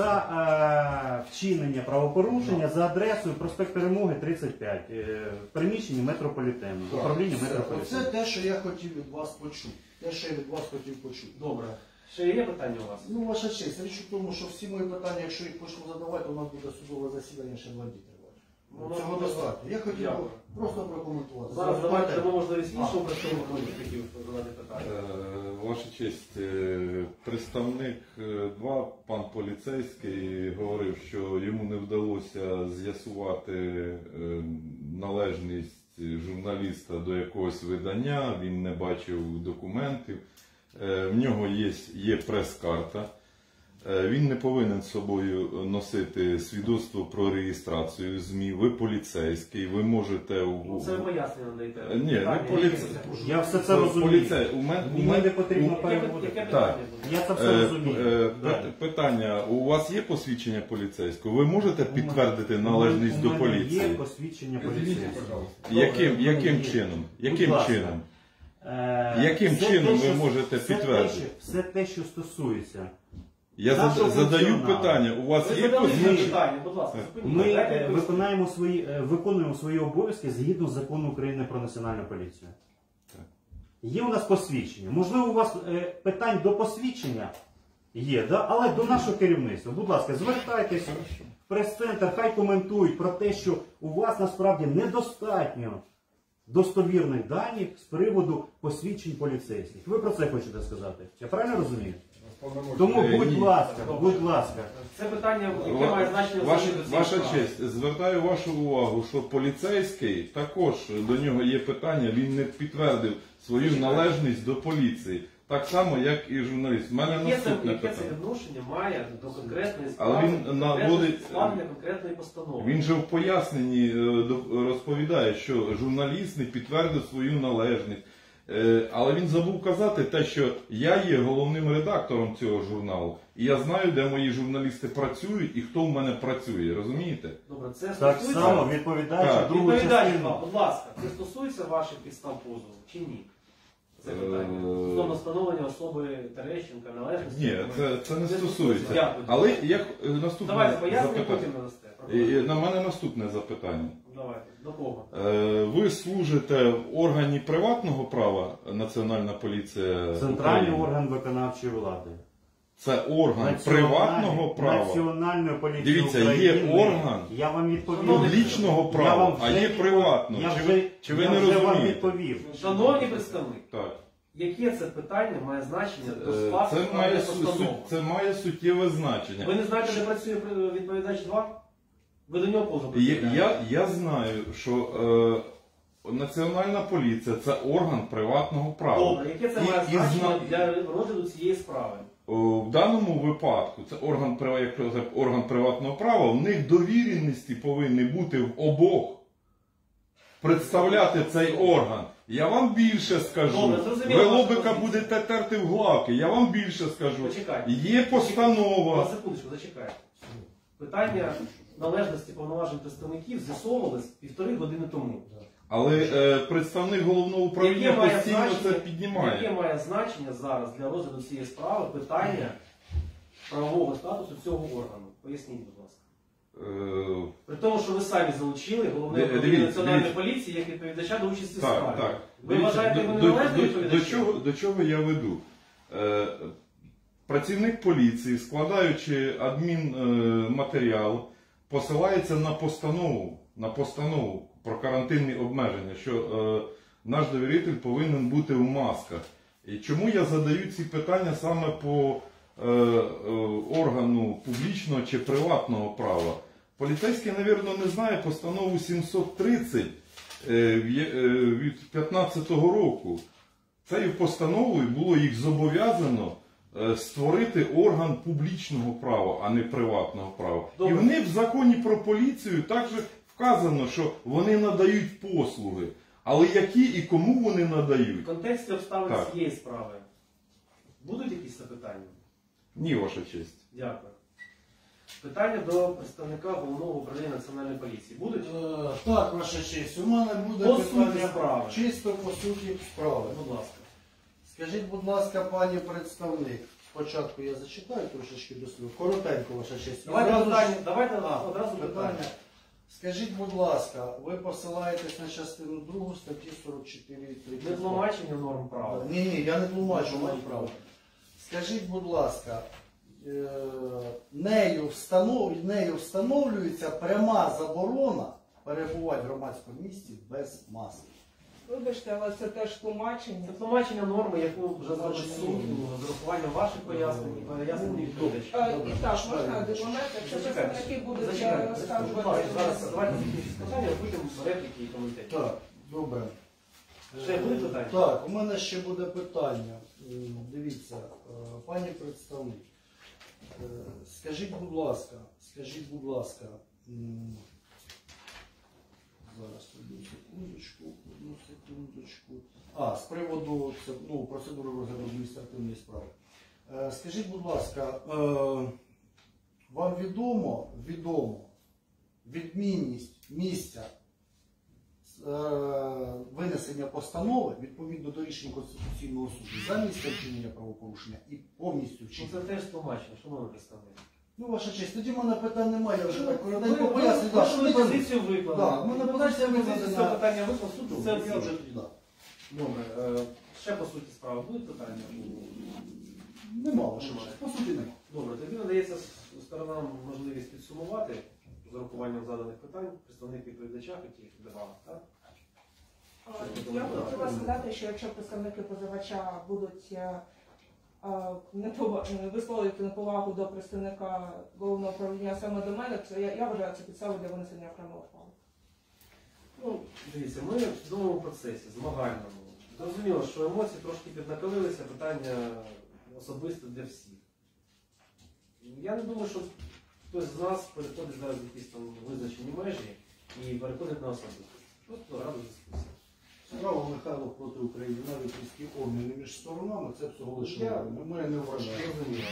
За вчинення правопорушення за адресою проспект Перемоги 35, в приміщенні метрополітену, управління Все. метрополітену. Оце те, що я хотів від вас почути. Те, що я від вас хотів почути. Добре. Ще є питання у вас? Ну, ваша честь, річ у тому, що всі мої питання, якщо їх почну задавати, у нас буде судове засідання ще 2 дні тривати. Ну, Цього ну, достатньо. Я хотів дякую. просто прокоментувати. Зараз Запитайте. давайте дамо можливість іншому представнику, який хотів задати питання. Ваша честь, представник 2, пан поліцейський, говорив, що йому не вдалося з'ясувати належність журналіста до якогось видання, він не бачив документів. В нього є прес-карта. Він не повинен з собою носити свідоцтво про реєстрацію ЗМІ. Ви поліцейський, ви можете... Ну, це ви пояснення надаєте. Ні, Питання, ви поліцей. яке- Я все це розумію. Мені не потрібно Яке переводити. питання? Я це все розумію. Далі. Питання, у вас є посвідчення поліцейського? Ви можете підтвердити належність до У мене є поліції? посвідчення поліцейського. Яким чином? Яким Будь ласка. чином? Яким чином ви можете підтвердити? Все те, що стосується. Я Нашого задаю функціоналу. питання, у вас Ви є задали посвідчення? питання, будь ласка, зупиніть. Ми Дайте відповідь. виконуємо свої обов'язки згідно з закону України про національну поліцію. Так. Є у нас посвідчення. Можливо, у вас питань до посвідчення Є, да? Але до нашого керівництва, будь ласка, звертайтесь в прес-центр, хай коментують про те, що у вас насправді недостатньо достовірних даних з приводу посвідчень поліцейських. Ви про це хочете сказати? Я правильно розумію? Тому, будь ласка. Це питання, яке має значення Ваша взагалі до цієї справи. честь, звертаю вашу увагу, що поліцейський також до нього є питання, він не підтвердив свою належність до поліції. Так само, як і журналіст. У мене наступне Яке це питання. відношення має до конкретної Але справи, він конкретного наводить- складення конкретної постанови? Він же в поясненні розповідає, що журналіст не підтвердив свою належність. Але він забув казати те, що я є головним редактором цього журналу. І я знаю, де мої журналісти працюють і хто в мене працює. Розумієте? Добре, це Так стосується... само, відповідаючи Так. другу Відповідайте, частину. будь ласка, це стосується ваших підстав позову чи ні? Це питання. Стосовно встановлення особи Терещенка, належності. Ні, це не стосується. Дякую. Але як наступне Давайте пояснення, запитання. потім надасте. На мене наступне запитання. Давайте. До кого? Ви служите в органі приватного права, Національна поліція Центральний України? орган виконавчої влади. Це орган приватного права, Національної поліції Дивіться, є України. орган Я вам відповів. публічного Я права, вам а вже є приватного. Чи ви не вже вам розумієте? відповів. Шановні представник, Так. яке це питання має значення до складу Це має, постанови? це має суттєве значення. Ви не знаєте, де працює відповідач 2? Ви до нього позов Я знаю, що Національна поліція це орган приватного права. Добре, яке це має І значення для розгляду цієї справи? В даному випадку це орган приватного права, в них довіреності повинні бути в обох. Представляти цей орган. Я вам більше скажу. Добре, зрозуміло, Ви ваша лобика позиція. будете терти в главки. Я вам більше скажу. Почекайте. Є постанова. Секундочку, зачекайте. Питання належності повноважень представників з'ясовувались 1,5 години тому. Але представник головного управління Яке має постійно це значення- піднімає. Яке має значення зараз для розгляду цієї справи питання правового статусу цього органу? Поясніть, будь ласка. При тому, що ви самі залучили головне управління Дивіться, Національної дивіться. поліції як відповідача до участі в Так, справі. так. Ви Дивіться, вважаєте його неналежним відповідачем? до чого я веду? Працівник поліції, складаючи адмінматеріал, посилається на постанову про карантинні обмеження, що наш довіритель повинен бути в масках. І чому я задаю ці питання саме по органу публічного чи приватного права? Поліцейський, мабуть, не знає постанову 730 від 15-го року. Цією постановою було їх зобов'язано створити орган публічного права, а не приватного права. Добре. І в них в законі про поліцію також вказано, що вони надають послуги. Але які і кому вони В надають? контексті обставин Так. цієї справи будуть якісь запитання? Ні, ваша честь. Дякую. Питання до представника Головного управління Національної поліції будуть? Так, ваша честь, у мене буде По суті питання справи. чисто по суті справи. Будь ласка. Скажіть, будь ласка, пані представник, спочатку я зачитаю трошечки до слів. Коротенько, ваша честь. Давайте одразу питання. Скажіть, будь ласка, ви посилаєтесь на частину 2 статті 44. Не тлумачення норм права. Ні, я не тлумачу вам право. Скажіть, будь ласка, нею встановлюється пряма заборона перебувати в громадському місці без маски. Вибачте, але це теж тлумачення. Це тлумачення норми, яку вже зробить суд з урахуванням ваших пояснень і пояснень відповідача. І так, можна документ, якщо представники будуть розказувати. Зараз давайте закінчимо питання, а потім репліки і коментарі. Так, добре. Ще буде питання? Так, у мене ще буде питання. Дивіться, пані представник, скажіть, будь ласка, зараз одну секундочку. З приводу процедури розгляду адміністративної справи. Скажіть, будь ласка, вам відомо відмінність місця винесення постанови відповідно до рішень Конституційного суду за місце вчинення правопорушення і повністю Це вчинення? теж тлумачення, що ми представляємо. Ваша честь, тоді в мене питань немає, я вже так коротенько поясню. Вашу позицію викладено. Так, ми позиція Це питання виклав суду, це Я все. вже тоді, так. Добре. Ще по суті справи будуть питання? Нема ваша честь. По суті нема. Добре, тоді надається сторонам можливість підсумувати з урахуванням заданих питань. Представник відповідача хотів додати, так? Я б хотіла сказати, що якщо представники позивача будуть висловлювати неповагу до представника головного управління саме до мене, то я вважаю це підставою для винесення окремого ухвали. Ну, дивіться, ми в судовому процесі, змагальному. Зрозуміло, що емоції трошки піднакалилися, питання особисто для всіх. Я не думаю, що хтось з нас переходить зараз в якісь там визначені межі і переходить на особисто. Просто рада дискусія. Справа Михайло проти України, навіть різкі обміни між сторонами, це всього лише Я- ми не вважаємо. Зрозуміло.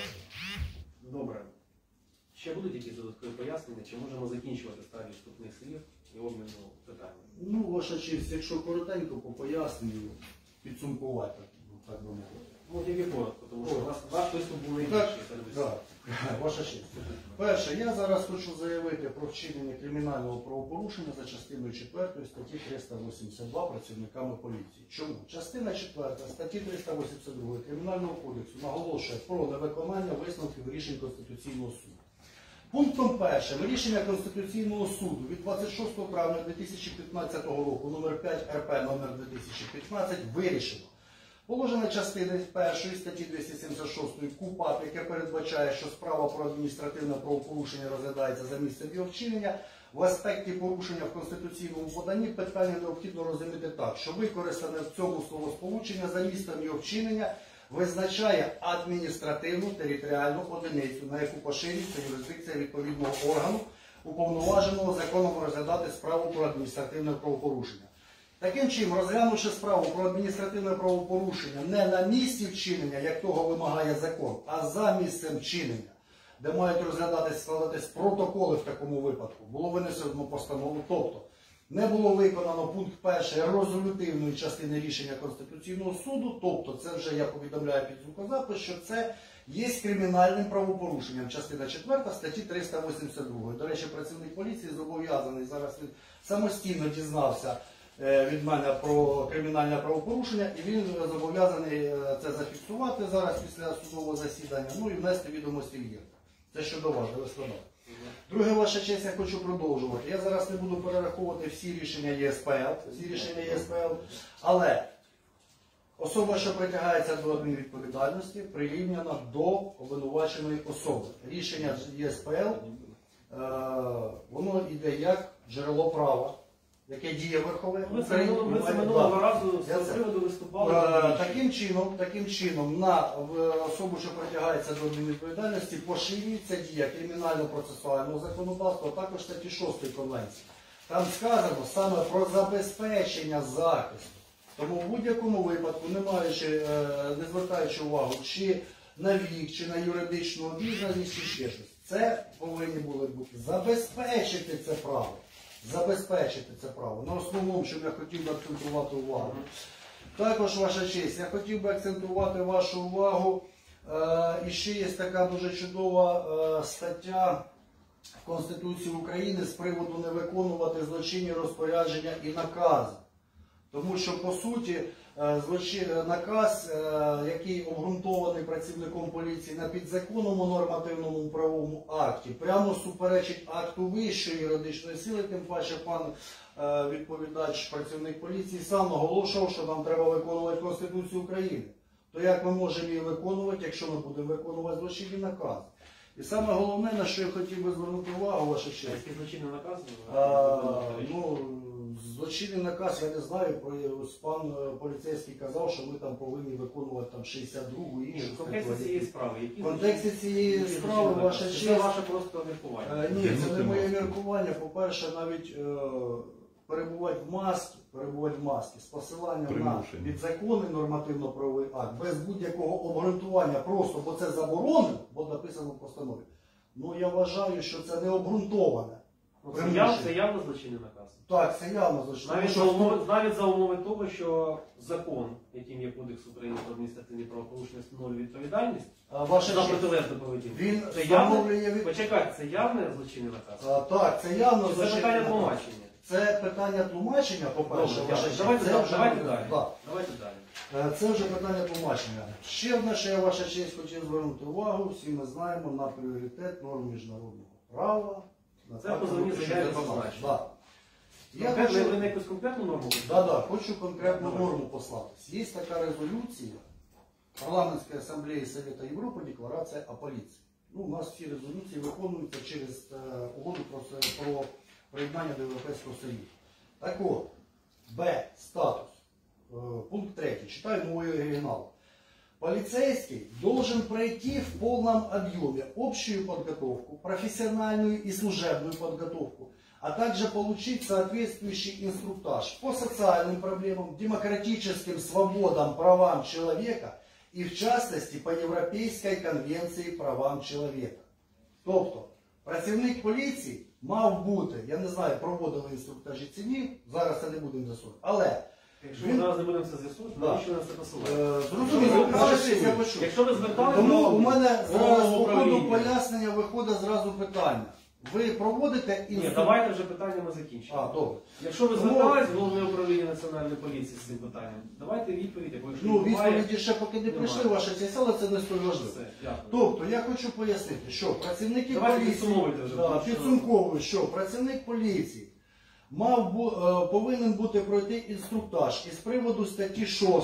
Добре. Ще будуть якісь додаткові пояснення, чи можемо закінчувати стадію вступних слів і обміну питань? Ну, ваша честь, якщо коротенько по поясненню, підсумкувати, так би мовити. Ну, тільки коротко, тому що ваш виступ був Так, найбільший серед усіх. так, ваша честь. Перше, я зараз хочу заявити про вчинення кримінального правопорушення за частиною 4 статті 382 працівниками поліції. Чому? Частина 4 статті 382 Кримінального кодексу наголошує про невиконання висновків рішень Конституційного суду. Пунктом першим рішення Конституційного суду від 26 травня 2015 року номер 5 РП номер 2015 вирішено. Положення частини 1 статті 276 КУпАП, яке передбачає, що справа про адміністративне правопорушення розглядається за місцем його вчинення, в аспекті порушення в конституційному поданні питання необхідно розуміти так, що використане в цьому словосполучення за місцем його вчинення визначає адміністративну територіальну одиницю, на яку поширюється юрисдикція відповідного органу, уповноваженого законом розглядати справу про адміністративне правопорушення. Таким чином, розглянувши справу про адміністративне правопорушення не на місці вчинення, як того вимагає закон, а за місцем вчинення, де мають розглядатись, складатись протоколи в такому випадку, було винесено постанову, тобто не було виконано пункт 1 резолютивної частини рішення Конституційного суду, тобто це вже я повідомляю під звукозапис, що це є кримінальним правопорушенням, частина 4 статті 382. До речі, працівник поліції зобов'язаний, зараз він самостійно дізнався від мене про кримінальне правопорушення, і він зобов'язаний це зафіксувати зараз після судового засідання, ну і внести відомості в ЄРДР. Це щодо вас, де ви складали. Друге, ваша честь, я хочу продовжувати. Я зараз не буду перераховувати всі рішення ЄСПЛ, але особа, що притягається до адмінвідповідальності, прирівняна до обвинуваченої особи. Рішення ЄСПЛ, воно йде як джерело права, яке діє верхове. Ми це минулого разу з приводу виступали. Таким чином на особу, що притягається до адмінвідповідальності, поширюється дія кримінально-процесуального законодавства, а також статті 6 Конвенції. Там сказано саме про забезпечення захисту. Тому в будь-якому випадку, не звертаючи увагу чи на вік, чи на юридичну обізнаність, чи ще щось, це повинні були бути забезпечити це право. Забезпечити це право. На основному, що я хотів би акцентувати увагу. Також, ваша честь, я хотів би акцентувати вашу увагу. І ще є така дуже чудова стаття в Конституції України з приводу не виконувати злочинні розпорядження і накази. Тому що, по суті, наказ, який обґрунтований працівником поліції на підзаконному нормативному правовому акті, прямо суперечить акту вищої юридичної сили, тим паче пан відповідач, працівник поліції, сам наголошував, що нам треба виконувати Конституцію України. То як ми можемо її виконувати, якщо ми будемо виконувати злочинні накази? І саме головне, на що я хотів би звернути увагу, ваша честь. Які злочинні накази? Злочинний наказ, я не знаю, пан поліцейський казав, що ми там повинні виконувати 62-гу і іншу. В контексті цієї справи. В контексті цієї справи, ваша честь... Це ваше просто міркування. Ні, це не моє міркування. По-перше, навіть перебувати в масці з посиланням на підзаконний нормативно-правовий акт, без будь-якого обґрунтування, просто бо це заборонено, бо написано в постанові. Ну, я вважаю, що це не обґрунтоване. Це явно злочинний наказ. Так, це явно злочинний. Навіть за умови того, що закон, яким є Кодекс України про адміністративні правопорушення, встановлює відповідальність за протилежну поведінку. Він встановлює... Почекайте, це явне злочинний наказ? Так, це явно злочинний наказ. Це питання тлумачення. це питання тлумачення, по-перше, Добре, ваша дякую. честь. Давайте Це далі. вже- Давайте далі. Да. Давайте далі. Це вже питання тлумачення. Ще одне, що я ваша честь хотів звернути увагу, всі ми знаємо на пріоритет норм міжнародного права. на Це так, позовні що заяви це зазначено. Да. Я Конкретно, хочу, ви на якусь конкретну норму? хочу конкретну норму послатись. Є така резолюція Парламентської асамблеї Совета Європи, декларація о поліції. Ну, у нас всі резолюції виконуються через угоду про приєднання до Європейського Союзу. Так от, Б. Статус. Пункт 3. Читаю новый оригинал. Полицейский должен пройти в полном объеме общую подготовку, профессиональную и служебную подготовку, а также получить соответствующий инструктаж по социальным проблемам, демократическим свободам, правам человека и в частности по Европейской конвенции правам человека. Тобто, працівник поліції мав бути, я не знаю, проводили інструктажі чи ні, зараз це не будемо з'ясувати, але Якщо ми зараз не будемо це з'ясувати, Да. навіщо нас це посилає? зрозуміло, я почув. Якщо ви зверталися Тому у мене до зараз по ходу управління. пояснення виходить зразу питання. Ви проводите Ні, давайте вже питання ми закінчимо. А, добре. Якщо ви Тому- звертались в Головне управління Національної поліції з цим питанням, давайте відповідь, або якщо Ну, немає, відповіді ще поки не прийшли, Немає. ваша честь, але це не столь важливо. все, дякую. Тобто, я хочу пояснити, що працівники Давайте поліції, підсумовуйте вже, да, тому що- підсумковую, що працівник поліції повинен бути пройти інструктаж із приводу статті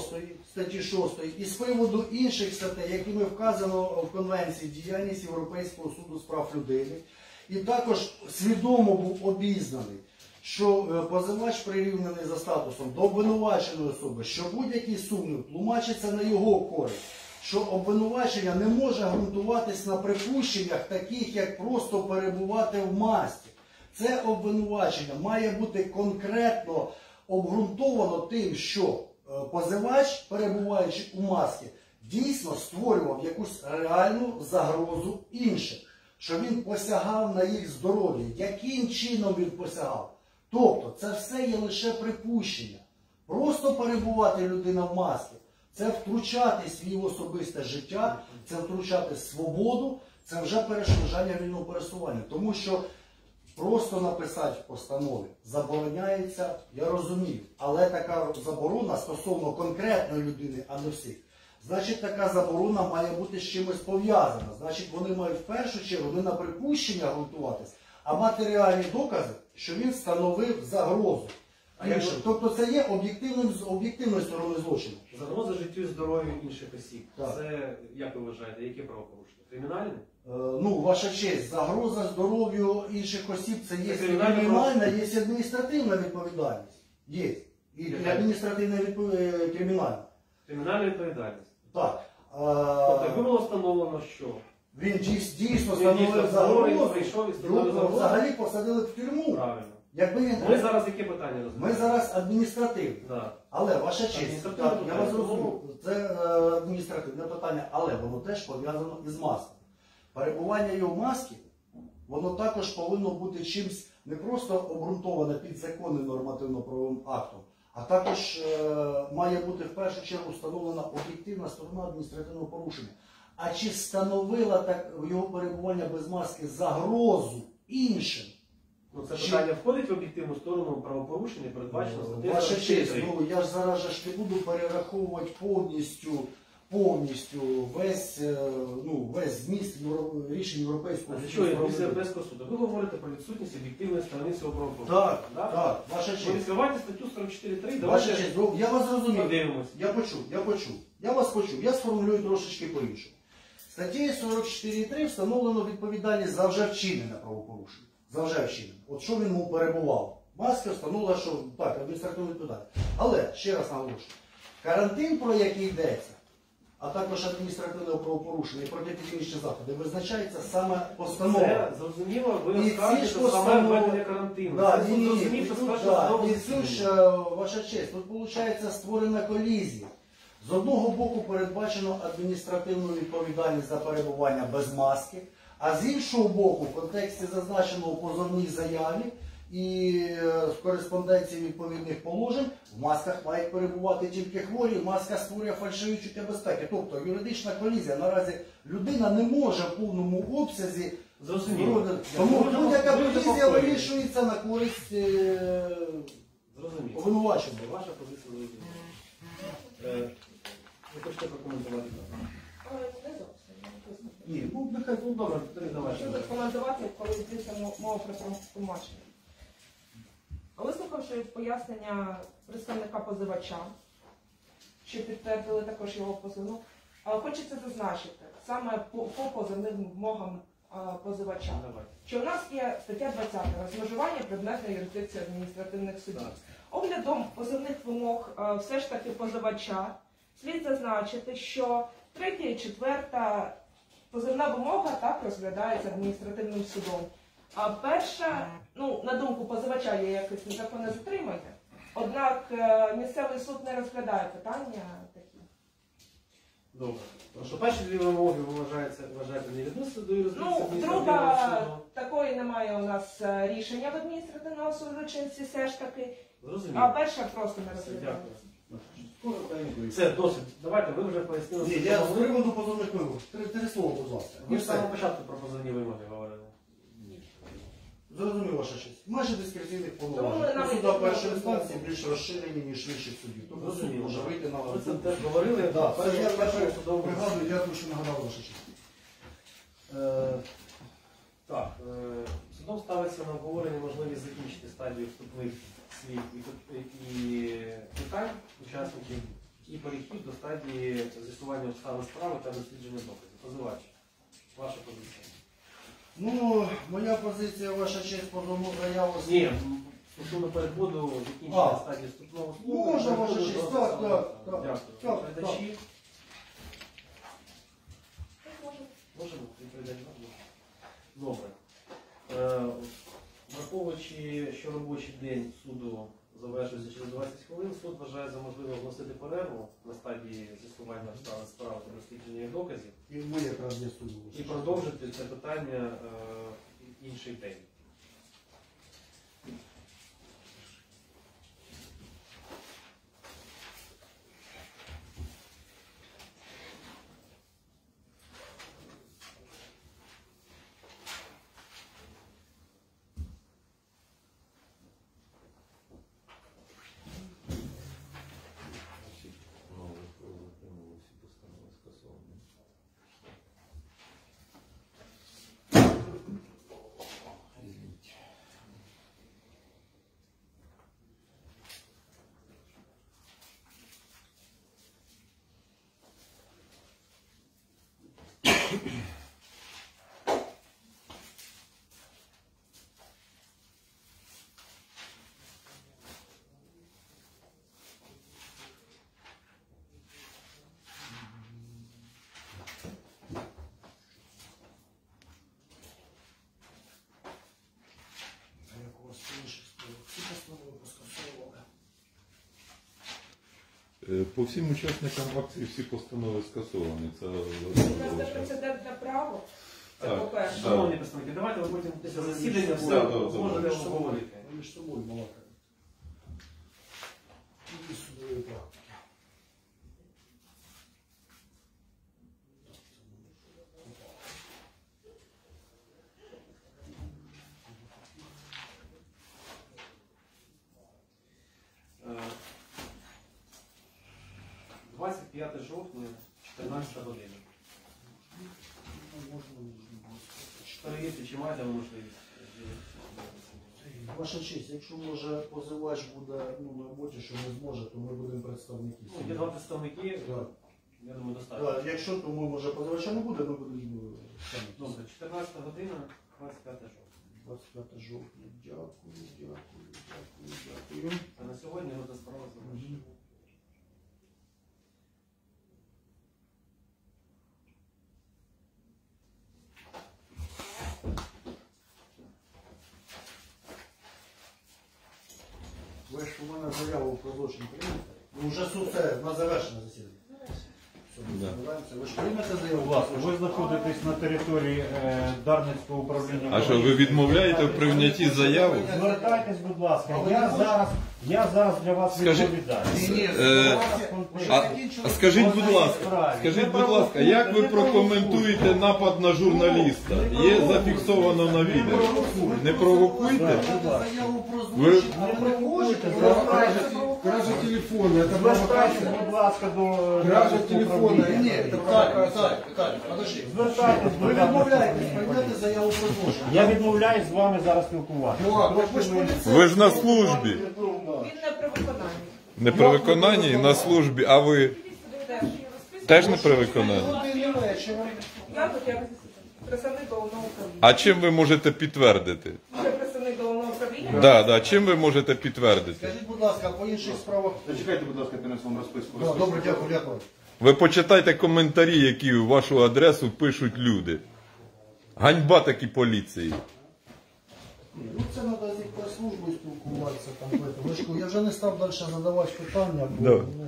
6, і з приводу інших статей, якими вказано в Конвенції діяльність Європейського суду з прав людини, і також свідомо був обізнаний, що позивач прирівняний за статусом до обвинуваченої особи, що будь-який сумнів тлумачиться на його користь, що обвинувачення не може ґрунтуватись на припущеннях, таких як просто перебувати в масці. Це обвинувачення має бути конкретно обґрунтовано тим, що позивач, перебуваючи у масці, дійсно створював якусь реальну загрозу іншим, що він посягав на їх здоров'я. Яким чином він посягав? Тобто це все є лише припущення. Просто перебувати людина в масці – це втручатись в її особисте життя, це втручати свободу, це вже перешкоджання вільного пересування. Тому що просто написати в постанові забороняється, я розумію, але така заборона стосовно конкретної людини, а не всіх. Значить, така заборона має бути з чимось пов'язана. Значить, вони мають в першу чергу не на припущення ґрунтуватись, а матеріальні докази, що він становив загрозу. іншим. Тобто це є об'єктивною стороною злочину. Загроза життю і здоров'ю інших осіб. Так. Це, як ви вважаєте, яке правопорушення? Кримінальне? Ну, ваша честь, загроза здоров'ю інших осіб це є Це кримінальне кримінальна, є адміністративна відповідальність. Є. І Яка? адміністративна кримінальна. Кримінальна відповідальність. Так. Тобто, якби було встановлено, що Він дійсно він становив дійсно здоровий, загрозу, прийшов і встановив його загрозу. взагалі посадили в тюрму. Правильно. Якби він... Ми зараз яке питання розглядаємо? Ми зараз адміністративні. Да. Але, ваша честь, Адміністративне так, я вас питання. розумію, це адміністративне питання, але воно теж пов'язано із маскою. Перебування його в масці, воно також повинно бути чимось не просто обґрунтоване підзаконним нормативно-правовим актом, а також має бути в першу чергу встановлена об'єктивна сторона адміністративного порушення. А чи становила так його перебування без маски загрозу іншим? Ну, це питання входить в об'єктивну сторону правопорушення, передбачено статтею Ваша честь, 43. ну я ж зараз же ж не буду перераховувати повністю весь зміст рішень Європейського А що є суду. після Європейського суду? Ви говорите про відсутність об'єктивної сторони цього правопорушення. Так, так, ваша Ви честь. відкривайте статтю 44.3, Ваша давайте честь, ну, я вас зрозумів. подивимось. Я вас почув. Я сформулюю трошечки по-іншому. Статтею 44.3 встановлено відповідальність за вже вчинене правопорушення. За вже вчинене. От що він му перебував? Маска встановила, що так, адміністративна відповідальність. Але, ще раз наголошую, карантин, про який йдеться, а також адміністративне правопорушення і протиепідемічні заходи, визначається саме постановою. Це зрозуміло, ви І ці розкажете ж саме постанови- введення карантину. Да, Це ні, зрозумів, що тут, спершу да, знову і це ж, ваша честь, тут виходить створена колізія. З одного боку передбачено адміністративну відповідальність за перебування без маски, а з іншого боку, в контексті зазначеного у позовній заяві і в кореспонденції відповідних положень, в масках мають перебувати тільки хворі, маска створює фальшиві чуття безпеки. Тобто юридична колізія. Наразі людина не може в повному обсязі Зрозуміло. Тому Ви будь-яка вже Ревізія вирішується на користь Зрозуміло. обвинуваченого. Ваша позиція зрозуміла. Ви хочете прокоментувати? Не зовсім. Ні, ну нехай, ну добре, давай. Що тут коментувати, коли йдеться мова про тлумачення? Вислухавши пояснення представника позивача, що підтвердили також його позивну, хочеться зазначити саме по позивним вимогам позивача, Давай. що у нас є стаття 20 розмежування предметної юрисдикції адміністративних судів. Так. Оглядом позивних вимог все ж таки позивача слід зазначити, що 3 і 4 позивна вимога так розглядається адміністративним судом. А перша, ну, на думку позивача, є якесь незаконне затримання, однак місцевий суд не розглядає питання такі. Добре. Тому що перші дві вимоги ви вважаєте не відносяться до юрисдикції Ну, адміністративного друга, суду. такої немає у нас рішення в адміністративного суду, чи все ж таки, а Зрозуміло. перша просто не Все, розглядається. дякую. Все, досить. Давайте, ви вже пояснили. Ні, я з приводу позовних вимог. Три слова, будь ласка. Ви І ж з все. самого початку про позовні вимоги говорили. Зрозумів ваша честь. Межі дискреційних Тому повноважень. навіть Суда першої не інстанції більш розширені, ніж інших судів. Тобто суд Зрозуміло. може вийти на Ви це теж говорили. Да, Першого- це я першого судового пригадую, дякую, що нагадав ваша честь. Так, судом ставиться на обговорення можливість закінчити стадію вступних слів і питань учасників і перехід до стадії з'ясування обставин справи та дослідження доказів. Позивач, ваша позиція. Ну, моя позиція, ваша честь, позовну заяву. Ні, стосовно переходу закінчення стадії вступного слова. Може, переходу ваша до честь, самого так. Дякую. Так, Відповідачі. Можемо відповідати вам? Добре. Враховуючи, що робочий день суду завершується через 20 хвилин, суд вважає за можливе оголосити перерву на стадії з'ясування обставин справи та дослідження доказів І ви якраз є суду. і продовжити це питання інший день. По всім учасникам акції всі постанови скасовані. Це У нас це прецедентне право, це Так. по-перше. Шановні представники, давайте ви потім після засідання Так, все так, зможете так. обговорити. Ми між собою балакаємо. І судової практики. Е, 25 жовтня, 14 година. Перевірте, чи маєте ви можливість. Ваша честь, якщо може позивач буде на роботі, що не зможе, то ми будемо представники. Ну, є два представники, Так. я думаю, достатньо. Так, якщо то ми, може, позивача не буде, ми будемо самі. Добре, 14 година, 25 жовтня. 25 жовтня. Дякую. А на сьогодні розгляд справи завершено. Ви ж у мене заяву про злочин прийняли. Ну, вже суд це на завершення засідання. Все, Да. збираємося. Ви ж приймете заяву? Будь ласка, ви знаходитесь на території Дарницького управління. А що, ви відмовляєте в прийнятті заяви? Звертайтесь, будь ласка. Я зараз для вас Скажи- відповідаю. А скажіть, будь ласка, як ви прокоментуєте напад на журналіста? Є зафіксовано на відео. Не провокуйте. Заяву про Ви- злочин, але не можете. Кража телефона, это Звертайтесь, провокация. будь ласка, до Кража Дарницького телефона. управління. Ні, Віталій, подожди. Звертайтесь, Ви будь ласка. відмовляєтесь прийняти заяву про злочин. Я відмовляюсь з вами зараз спілкуватися. Ну, так ви ж поліцейський. Ви ж на службі. Він не при виконанні. Не при виконанні, на службі, а ви теж не при виконанні? Годині вечора. Я тут як представник головного управління. А чим ви можете підтвердити? Я представник головного управління. Да, чим ви можете підтвердити? Скажіть, будь ласка, по інших справах. Зачекайте, будь ласка, принесу вам розписку. Да, добре, дякую. Ви почитайте коментарі, які в вашу адресу пишуть люди. Ганьба такі поліції. Ну це треба з їх прес-службою спілкуватися. Там, Лешко, я вже не став далі задавати питання, бо Да. ну,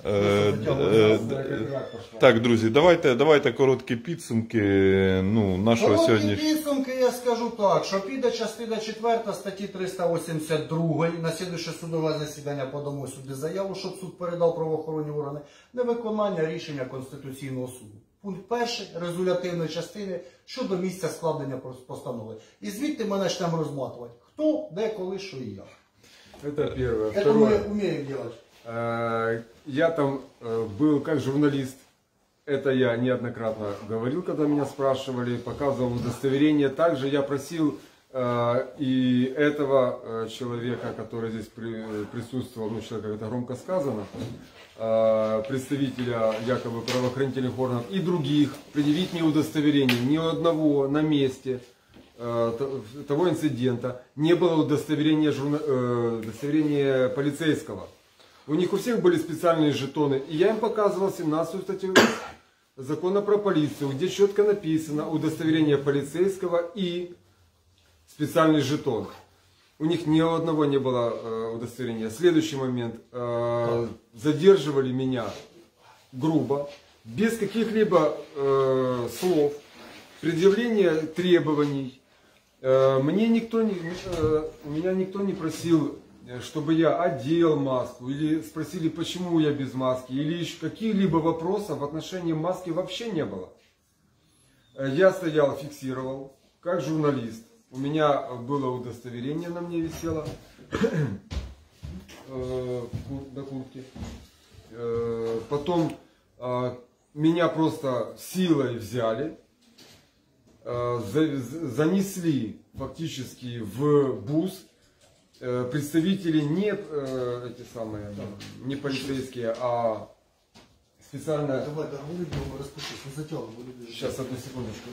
Так, друзі, давайте короткі підсумки нашого Короткі сьогодні. підсумки я скажу так, що піде частина 4 статті 382, на слідуюче судове засідання подамо сюди заяву, щоб суд передав правоохоронні органи, невиконання рішення Конституційного суду. Пункт 1 резолютивної частини щодо місця складення постанови. І звідти ми почнемо розматувати, хто, де, коли, що і як. Это первое. Це ми Второе. вміємо робити. Я там был как журналист. Это я неоднократно говорил, когда меня спрашивали, показывал удостоверение. Также я просил и этого человека, который здесь присутствовал, ну, человека, это громко сказано, представителя якобы правоохранительных органов и других, предъявить мне удостоверение. Ни одного на месте того инцидента не было удостоверения полицейского. У них у всех были специальные жетоны. И я им показывал 17-ю статью закона про полицию, где четко написано удостоверение полицейского и специальный жетон. У них ни одного не было удостоверения. Следующий момент. Задерживали меня грубо, без каких-либо слов, предъявления требований. Меня никто не просил, чтобы я одел маску, или спросили, почему я без маски, или еще каких-либо вопросов в отношении маски вообще не было. Я стоял, фиксировал, как журналист. У меня было удостоверение, на мне висело на куртке. Потом меня просто силой взяли, занесли фактически в БУС. Представители не полицейские, а специально... Давай, договори, розпишись, не затягуй. Сейчас, одну секундочку.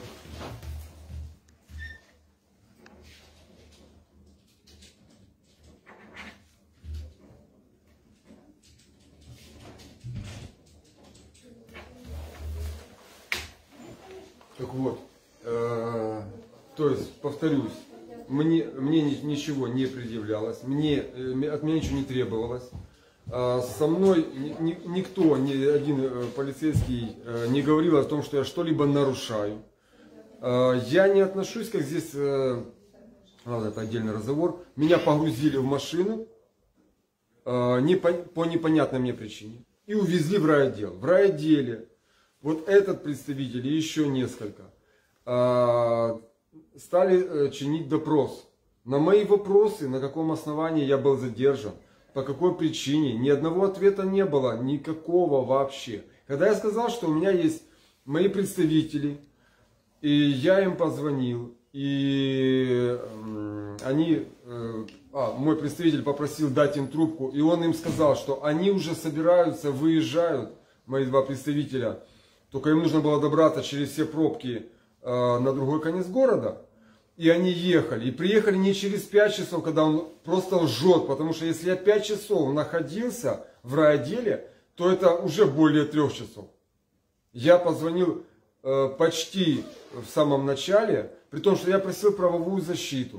Так вот, то есть, повторюсь, мне ничего не предъявлялось, от меня ничего не требовалось. Со мной никто, ни один полицейский не говорил о том, что я что-либо нарушаю. Я не отношусь, как здесь, ладно, это отдельный разговор, меня погрузили в машину по непонятной мне причине и увезли в райотдел. В райотделе вот этот представитель и еще несколько стали чинить допрос. На мои вопросы, на каком основании я был задержан, по какой причине, ни одного ответа не было, никакого вообще. Когда я сказал, что у меня есть мои представители, и я им позвонил, и мой представитель попросил дать им трубку, и он им сказал, что они уже собираются, выезжают, мои два представителя, только им нужно было добраться через все пробки на другой конец города. И они ехали. И приехали не через 5 часов, когда он просто лжет. Потому что если я 5 часов находился в райотделе, то это уже более 3 часов. Я позвонил почти в самом начале, при том, что я просил правовую защиту.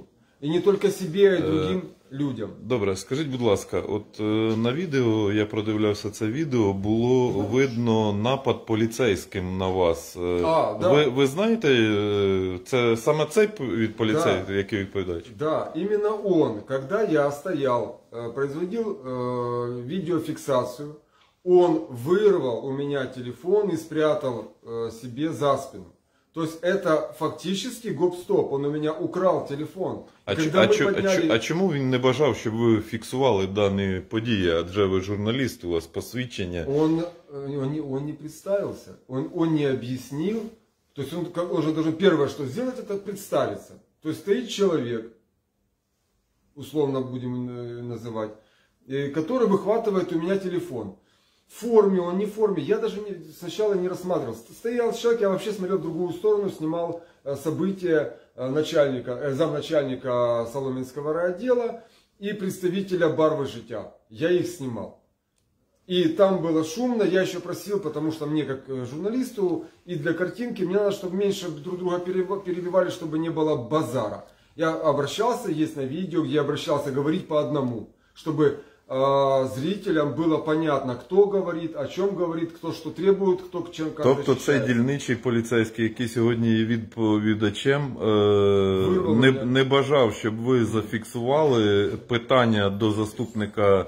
И не только себе, а и другим людям. Добре, скажіть, будь ласка, от на відео, я продивлявся це відео, було видно напад поліцейським на вас. Да. Ви знаєте, це саме цей від поліцейських, який відповідач? Да, именно он, когда я стоял, производил видеофиксацию, он вырвал у меня телефон и спрятал себе за спину. То есть это фактически гоп-стоп, он у меня украл телефон. А чому він не бажав, щоб ви фіксували дані події? Адже ви журналіст, у вас посвідчення. Он не представился, он не объяснил. То есть он же должен первое, что сделать, это представиться. То есть стоит человек, условно будем называть, который выхватывает у меня телефон. В форме, он не в форме, я даже сначала не рассматривал. Стоял человек, я вообще смотрел в другую сторону, снимал события замначальника Соломенского райотдела и представителя Барвы Життя. Я их снимал. И там было шумно, я еще просил, потому что мне как журналисту и для картинки, мне надо, чтобы меньше друг друга перебивали, чтобы не было базара. Я обращался, есть на видео, где я обращался говорить по одному, чтобы зрителям было понятно, кто говорит, о чем говорит, кто что требует, кто к чем как Тобто защищает. цей дільничий поліцейський, який сьогодні є відповідачем, не бажав, щоб ви зафіксували питання до заступника,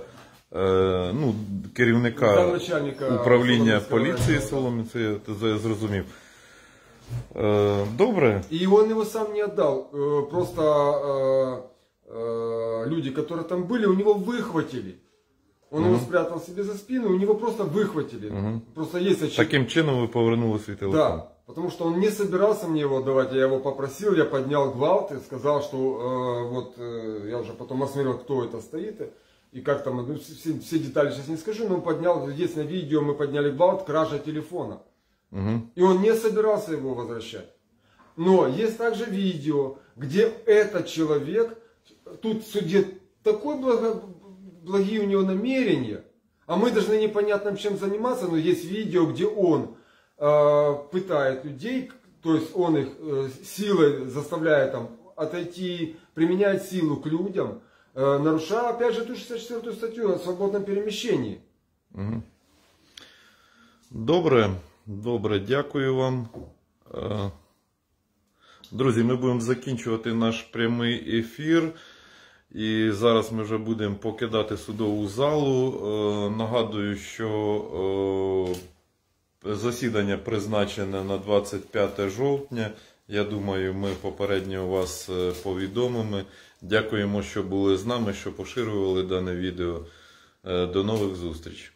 керівника управління поліції Солом'янці, я зрозумів. Добре. И он его сам не отдал, просто люди, которые там были, у него выхватили. Он его спрятал себе за спину, у него просто выхватили. Просто есть очевидно. Таким чином ви повернули свій телефон? Да, потому что он не собирался мне его отдавать, я его попросил, я поднял гвалт и сказал, что я уже потом осмотрел, кто это стоит, и как там, все детали сейчас не скажу, но он поднял, есть на видео, мы подняли гвалт, кража телефона. И он не собирался его возвращать. Но есть также видео, где этот человек, тут в суде такой благие у него намерения, а мы должны непонятно чем заниматься, но есть видео, где он пытает людей, то есть он их силой заставляет там отойти, применяет силу к людям, нарушая опять же ту 64 статью о свободном перемещении. Добре, дякую вам. Друзі, ми будемо закінчувати наш прямий ефір. І зараз ми вже будемо покидати судову залу. Нагадую, що засідання призначене на 25 жовтня. Я думаю, ми попередньо вас повідомимо. Дякуємо, що були з нами, що поширювали дане відео. До нових зустрічей.